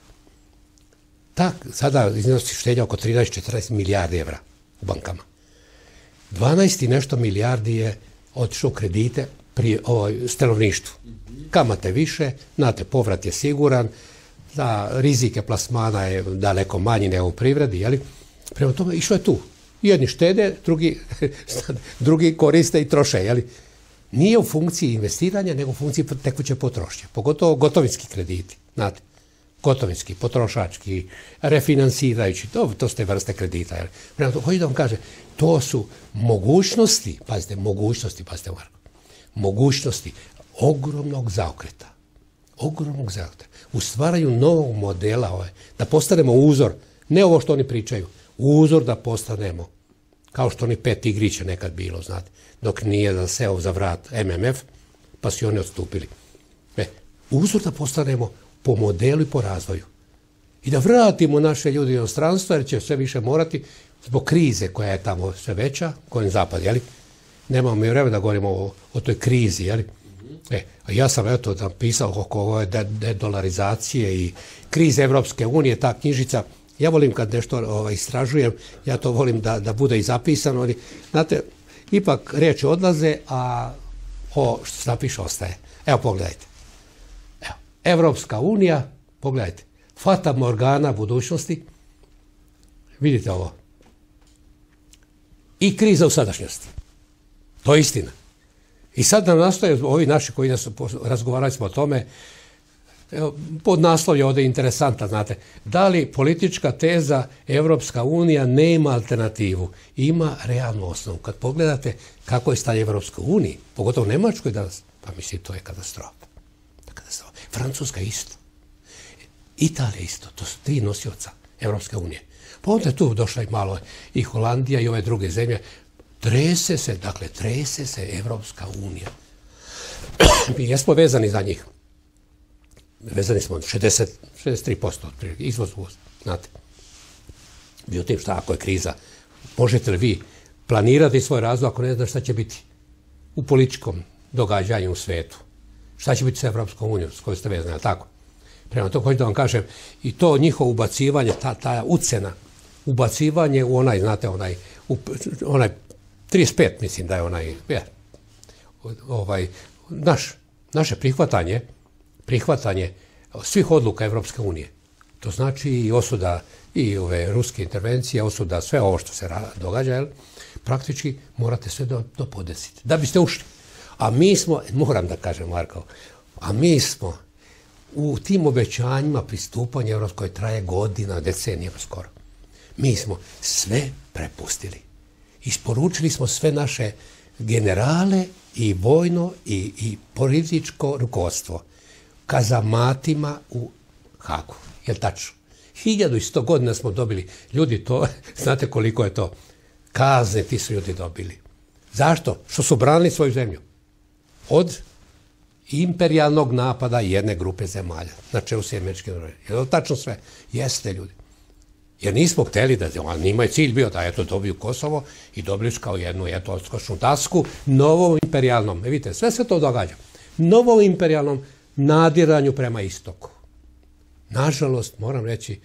Tak, sada iznosi štednja oko trinaest do četrnaest milijardi evra u bankama. dvanaest i nešto milijardi je otišlo u kredite pri ovoj stanovništvu. Kamate više, znate, povrat je siguran, da rizike plasmana je daleko manji nego u privredi, jeli? Prema tome, išlo je tu. Jedni štede, drugi, drugi koriste i troše, jeli? Nije u funkciji investiranja, nego u funkciji tekuće potrošnje. Pogotovo gotovinski krediti, znate. Gotovinski, potrošački, refinansirajući, to, to su te vrste kredita. Jel? Prema tome, hoću da vam kaže, to su mogućnosti, pazite, mogućnosti, pazite, Marko, mogućnosti ogromnog zaokreta. Ogromnog zaokreta. U stvaranju novog modela, ovaj, da postanemo uzor, ne ovo što oni pričaju, uzor da postanemo, kao što oni pet igrića nekad bilo, znate, dok nije zaseo za vrat M M F, pa su oni odstupili. E, uzor da postanemo po modelu i po razvoju. I da vratimo naše ljudi u inostranstvo, jer će sve više morati, zbog krize koja je tamo sve veća, kojem zapad, jeli? Nemamo mi vremena da govorimo o, o toj krizi, jeli? E, a ja sam eto napisao oko ove dedolarizacije i krize Evropske unije, ta knjižica. Ja volim kad nešto ovaj, istražujem, ja to volim da, da bude i zapisano. Ali, znate, ipak riječi odlaze, a o što se napiše ostaje. Evo, pogledajte. Evo, Evropska unija, pogledajte, Fata Morgana budućnosti, vidite ovo, i kriza u sadašnjosti. To je istina. I sad nam nastoje, ovi naši koji nas razgovarali smo o tome, evo, pod naslov je ovdje interesantan, znate, da li politička teza Evropska unija nema alternativu, ima realnu osnovu. Kad pogledate kako je stanje Evropske unije, pogotovo u Nemačkoj danas, pa mislim, to je katastrofa. katastrofa. Francuska isto. Italija isto. To su tri nosioca Evropske unije. Pa onda je tu došla i malo i Holandija i ove druge zemlje. Trese se, dakle, trese se Evropska unija. Mi jesmo vezani za njih. Vezani smo šezdeset, šezdeset tri posto izvoz uvoz, znate. Međutim, šta ako je kriza? Možete li vi planirati svoj razvoj ako ne znate šta će biti u političkom događanju u svetu? Šta će biti sa Evropskom unijom s kojoj ste vezani, tako? Prema to hoću da vam kažem, i to njihovo ubacivanje, ta, ta ucena, ubacivanje u onaj, znate, onaj, u, onaj trideset pet, mislim da je onaj, je, ovaj, naš, naše prihvatanje, prihvatanje svih odluka Evropske unije. To znači i osuda i ove ruske intervencije, osuda sve ovo što se događa, jel? Praktički morate sve do, do podesiti, da biste ušli. A mi smo, moram da kažem, Marko, a mi smo u tim obećanjima pristupanja Evropskoj traje godina, decenijama skoro. Mi smo sve prepustili. Isporučili smo sve naše generale i vojno i, i političko rukovodstvo kazamatima u Hagu. Je li tačno? hiljadu i sto godina smo dobili. Ljudi, to, znate koliko je to? Kazne ti su ljudi dobili. Zašto? Što su branili svoju zemlju. Od imperijalnog napada jedne grupe zemalja. Na čelu se američke države. Je li tačno sve? Jeste, ljudi. Jer nismo hteli da, ali njima je cilj bio da eto dobiju Kosovo i dobili su kao jednu eto odskočnu dasku novom imperijalnom, e vidite, sve se to događa, novom imperijalnom nadiranju prema istoku. Nažalost, moram reći,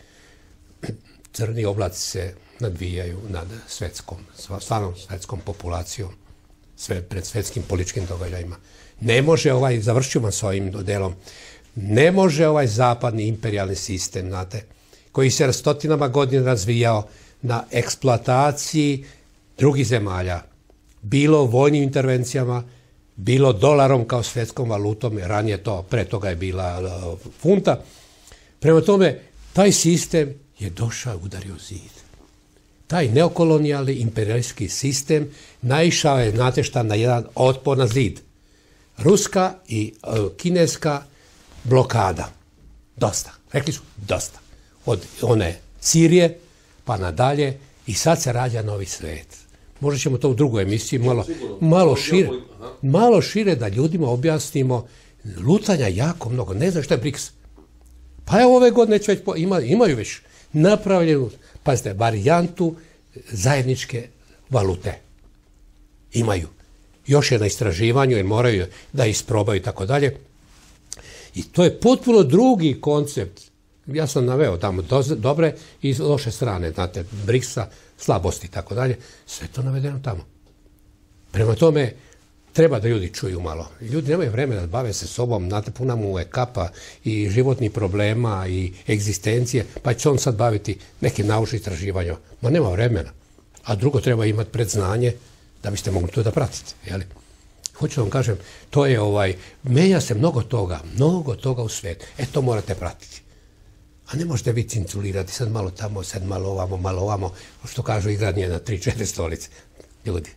crni oblaci se nadvijaju nad svetskom, stvarnom svetskom populacijom, sve, pred svetskim političkim događajima. Ne može ovaj, završću vam s ovim delom, ne može ovaj zapadni imperijalni sistem, znate, koji se stotinama godina razvijao na eksploataciji drugih zemalja, bilo vojnim intervencijama, bilo dolarom kao svjetskom valutom, ranije to, pre toga je bila uh, funta. Prema tome, taj sistem je došao i udario zid. Taj neokolonijalni imperijalski sistem naišao je, znate šta, na jedan otpor na zid. Ruska i uh, kineska blokada. Dosta. Rekli su, dosta. Od one Sirije pa nadalje i sad se rađa novi svet. Možda ćemo to u drugoj emisiji malo, malo, šire, malo šire da ljudima objasnimo. Lutanja jako mnogo. Ne znam što je BRICS. Pa evo ove godine već ima, imaju već napravljenu, pazite, varijantu zajedničke valute. Imaju. Još je na istraživanju jer moraju da isprobaju i tako dalje. I to je potpuno drugi koncept. Ja sam naveo tamo dobre i loše strane, znate, BRICS-a, slabosti i tako dalje. Sve to navedeno tamo. Prema tome, treba da ljudi čuju malo. Ljudi nemaju vremena da bave se sobom, znate, puna mu je kapa i životnih problema i egzistencije, pa će on sad baviti nekim naučnim istraživanjima. Ma nema vremena. A drugo, treba imati predznanje da biste mogli to da pratite, jeli? Hoću vam kažem, to je ovaj, menja se mnogo toga, mnogo toga u svijetu. E, to morate pratiti. A ne možete vi cinculirati, sad malo tamo, sad malo ovamo, malo ovamo, što kažu igranje na tri, četiri stolice. Ljudi,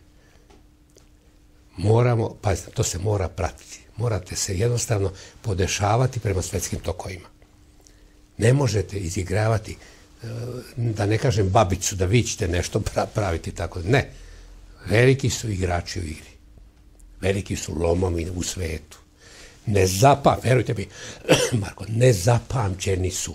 moramo, pazite, to se mora pratiti. Morate se jednostavno podešavati prema svetskim tokovima. Ne možete izigravati, da ne kažem babicu, da vi ćete nešto praviti tako. Ne. Veliki su igrači u igri. Veliki su lomovi u svetu. Nezapam, verujte mi, Marko, nezapamćeni su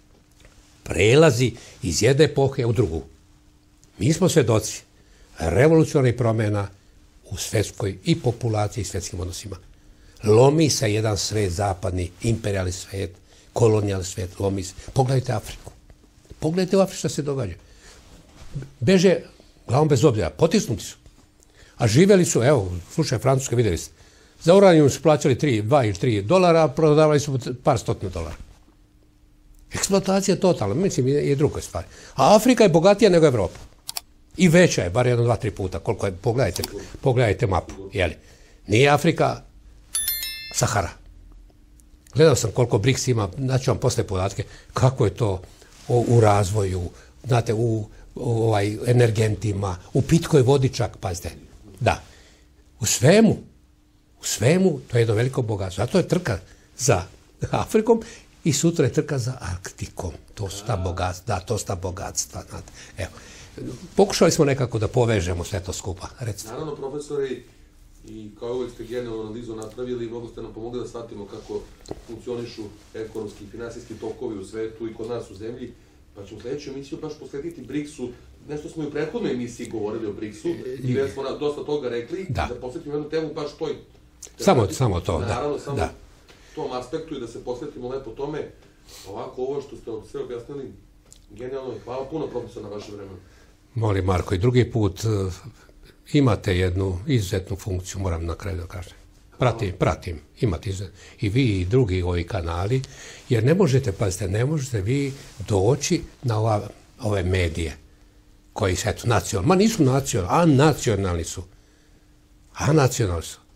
prelazi iz jedne epohe u drugu. Mi smo svedoci revolucionarnih promjena u svetskoj i populaciji i svetskim odnosima. Lomi se jedan svet, zapadni, imperijalni svet, kolonijalni svet, lomi se. Pogledajte Afriku. Pogledajte u Afriku što se događa. Beže glavom bez obzira, potisnuti su. A živjeli su, evo, slučaj Francuske, vidjeli ste, za uranijum su plaćali tri, dva ili tri dolara, a prodavali su par stotina dolara. Eksploatacija totalna, mislim, je druga stvar. A Afrika je bogatija nego Evropa. I veća je, bar jedno, dva, tri puta, koliko je, pogledajte, pogledajte mapu, jeli. Nije Afrika Sahara. Gledao sam koliko BRICS ima, znači vam posle podatke, kako je to u, u razvoju, znate, u, u ovaj, energentima, u pitkoj vodi čak, pazite. Da, u svemu, u svemu, to je jedno veliko bogatstvo. Zato je trka za Afrikom i sutra je trka za Arktikom. To su ta bogatstva, da, to su ta bogatstva. Znate. Evo, pokušali smo nekako da povežemo sve to skupa. Recite. Naravno, profesori, i kao uvijek ste generalnu analizu napravili i mnogo ste nam pomogli da shvatimo kako funkcionišu ekonomski i finansijski tokovi u svetu i kod nas u zemlji. Pa ćemo sljedeću emisiju baš posvetiti BRICS-u. Nešto smo i u prethodnoj emisiji govorili o BRICS-u i gdje smo dosta toga rekli. Da, da posvetimo jednu temu baš toj. Samo, samo to, da. Naravno, samo da. Tom aspektu i da se posvetimo lepo tome. Ovako, ovo što ste sve objasnili, genijalno. Hvala puno, profesor, na vaše vremenu. Molim, Marko, i drugi put uh, imate jednu izuzetnu funkciju, moram na kraju da kažem. Pratim, pratim, imate izuzetnu. I vi i drugi ovi kanali, jer ne možete, pazite, ne možete vi doći na ova, ove medije koji su, eto, nacionalni, ma nisu nacionalni, a nacionalni su. A nacionalni su.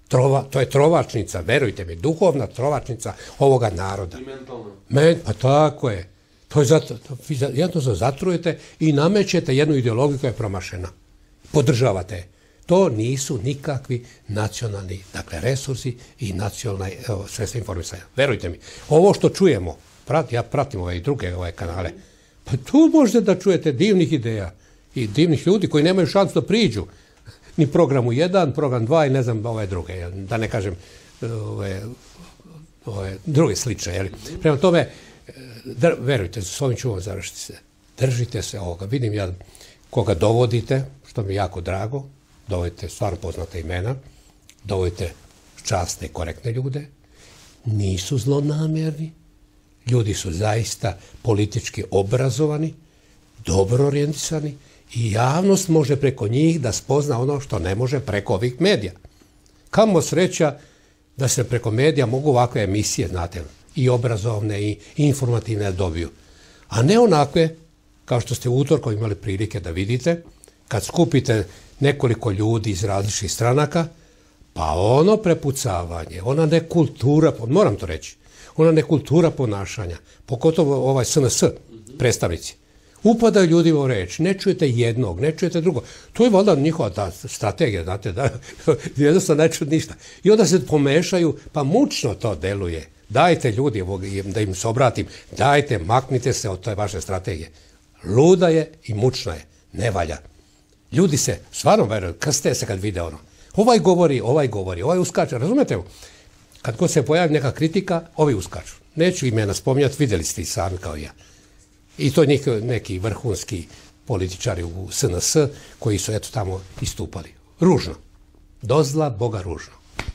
Trova, to je trovačnica, verujte mi, duhovna trovačnica ovoga naroda. I mentalno. Men, pa tako je. To je zato, to, jednostavno zatrujete i namećete jednu ideologiju koja je promašena. Podržavate je. To nisu nikakvi nacionalni, dakle, resursi i nacionalne sredstva informisanja. Verujte mi, ovo što čujemo, prat, ja pratim ove i druge ove kanale, pa tu možete da čujete divnih ideja i divnih ljudi koji nemaju šansu da priđu. Ni programu jedan, program dva i ne znam ove druge, da ne kažem ove, ove druge slične. Jel? Prema tome, dr, verujte, s ovim ću vam završiti se. Držite se ovoga. Vidim ja koga dovodite, što mi je jako drago, dovodite stvarno poznate imena, dovodite časne i korektne ljude, nisu zlonamjerni, ljudi su zaista politički obrazovani, dobro orijentisani i javnost može preko njih da spozna ono što ne može preko ovih medija. Kamo sreća da se preko medija mogu ovakve emisije, znate, i obrazovne i informativne dobiju. A ne onakve, kao što ste utorkom imali prilike da vidite, kad skupite nekoliko ljudi iz različitih stranaka, pa ono prepucavanje, ona nekultura, moram to reći, ona nekultura ponašanja, pogotovo ovaj S N S predstavnici, upadaju ljudi u reč, ne čujete jednog, ne čujete drugog. To je valjda njihova ta strategija, znate, da jednostavno ne čujete ništa. I onda se pomešaju, pa mučno to deluje. Dajte ljudi, da im se obratim, dajte, maknite se od te vaše strategije. Luda je i mučna je, ne valja. Ljudi se, stvarno veruju, krste se kad vide ono. Ovaj govori, ovaj govori, ovaj uskače, razumete? Kad god se pojavi neka kritika, ovi uskaču. Neću imena spominjati, vidjeli ste i sami kao ja. I to neki, neki vrhunski političari u S N S koji su eto tamo istupali. Ružno. Dozla Boga ružno.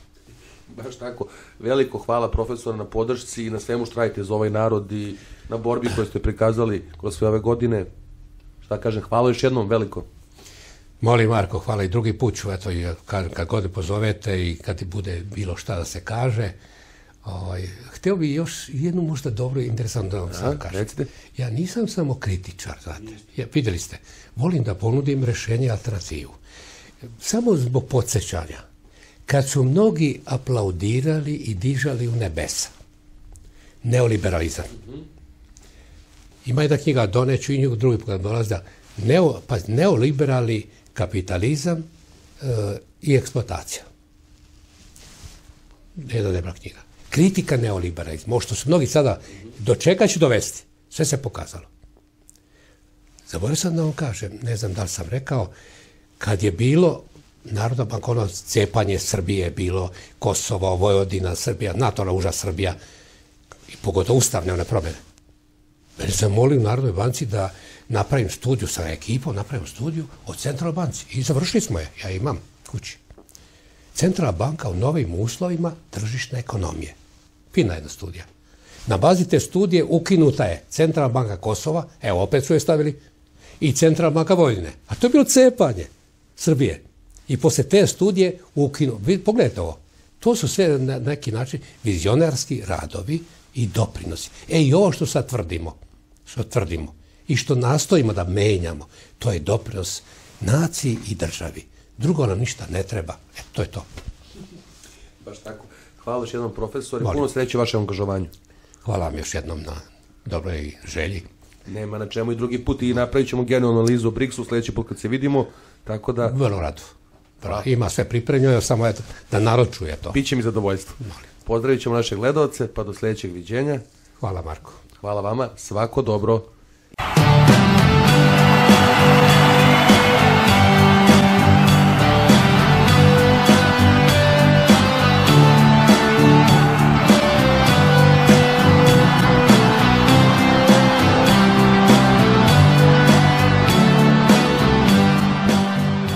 Baš tako. Veliko hvala profesora na podršci i na svemu što radite za ovaj narod i na borbi koju ste prikazali kroz sve ove godine. Šta kažem, hvala još jednom veliko. Molim Marko, hvala i drugi put ću, eto, kad, kad god pozovete i kad ti bude bilo šta da se kaže. Ovaj, htio bih još jednu možda dobro i interesantno da vam sad kažem. Recite. Ja nisam samo kritičar, znate. Ja, vidjeli ste, volim da ponudim rješenje, alternativu. Samo zbog podsjećanja. Kad su mnogi aplaudirali i dižali u nebesa. Neoliberalizam. Ima jedna knjiga, doneću i nju drugi put dolazi da neo, pa, neoliberalni kapitalizam e, i eksploatacija. Jedna dobra knjiga. Kritika neoliberalizma, što su mnogi sada, do čega će dovesti? Sve se pokazalo. Zaboravio sam da vam kažem, ne znam da li sam rekao, kad je bilo Narodna banka, ono cepanje Srbije, bilo Kosovo, Vojvodina, Srbija, NATO, užas Srbija, i pogotovo ustavne one promjene. Mene sam molio u Narodnoj banci da napravim studiju sa ekipom, napravim studiju o Centralnoj banci. I završili smo je, ja imam kući. Centralna banka u novim uslovima tržišne ekonomije. Fina jedna studija. Na bazi te studije ukinuta je Centralna banka Kosova, evo opet su je stavili, i Centralna banka Vojvodine. A to je bilo cepanje Srbije. I posle te studije ukinu. Pogledajte ovo. To su sve na neki način vizionarski radovi i doprinosi. E i ovo što sad tvrdimo, što tvrdimo i što nastojimo da menjamo, to je doprinos naciji i državi. Drugo nam ništa ne treba. E, to je to. Baš tako. Hvala još jednom profesoru i puno sreće vašem angažovanju. Hvala vam još jednom na dobroj želji. Nema na čemu i drugi put i napravit ćemo generalnu analizu o briksu sljedeći put kad se vidimo, tako da... Vrlo rado. Ima sve pripremljeno, samo eto, da narod čuje to. Biće mi zadovoljstvo. Pozdravit ćemo naše gledalce, pa do sljedećeg viđenja. Hvala Marko. Hvala vama, svako dobro.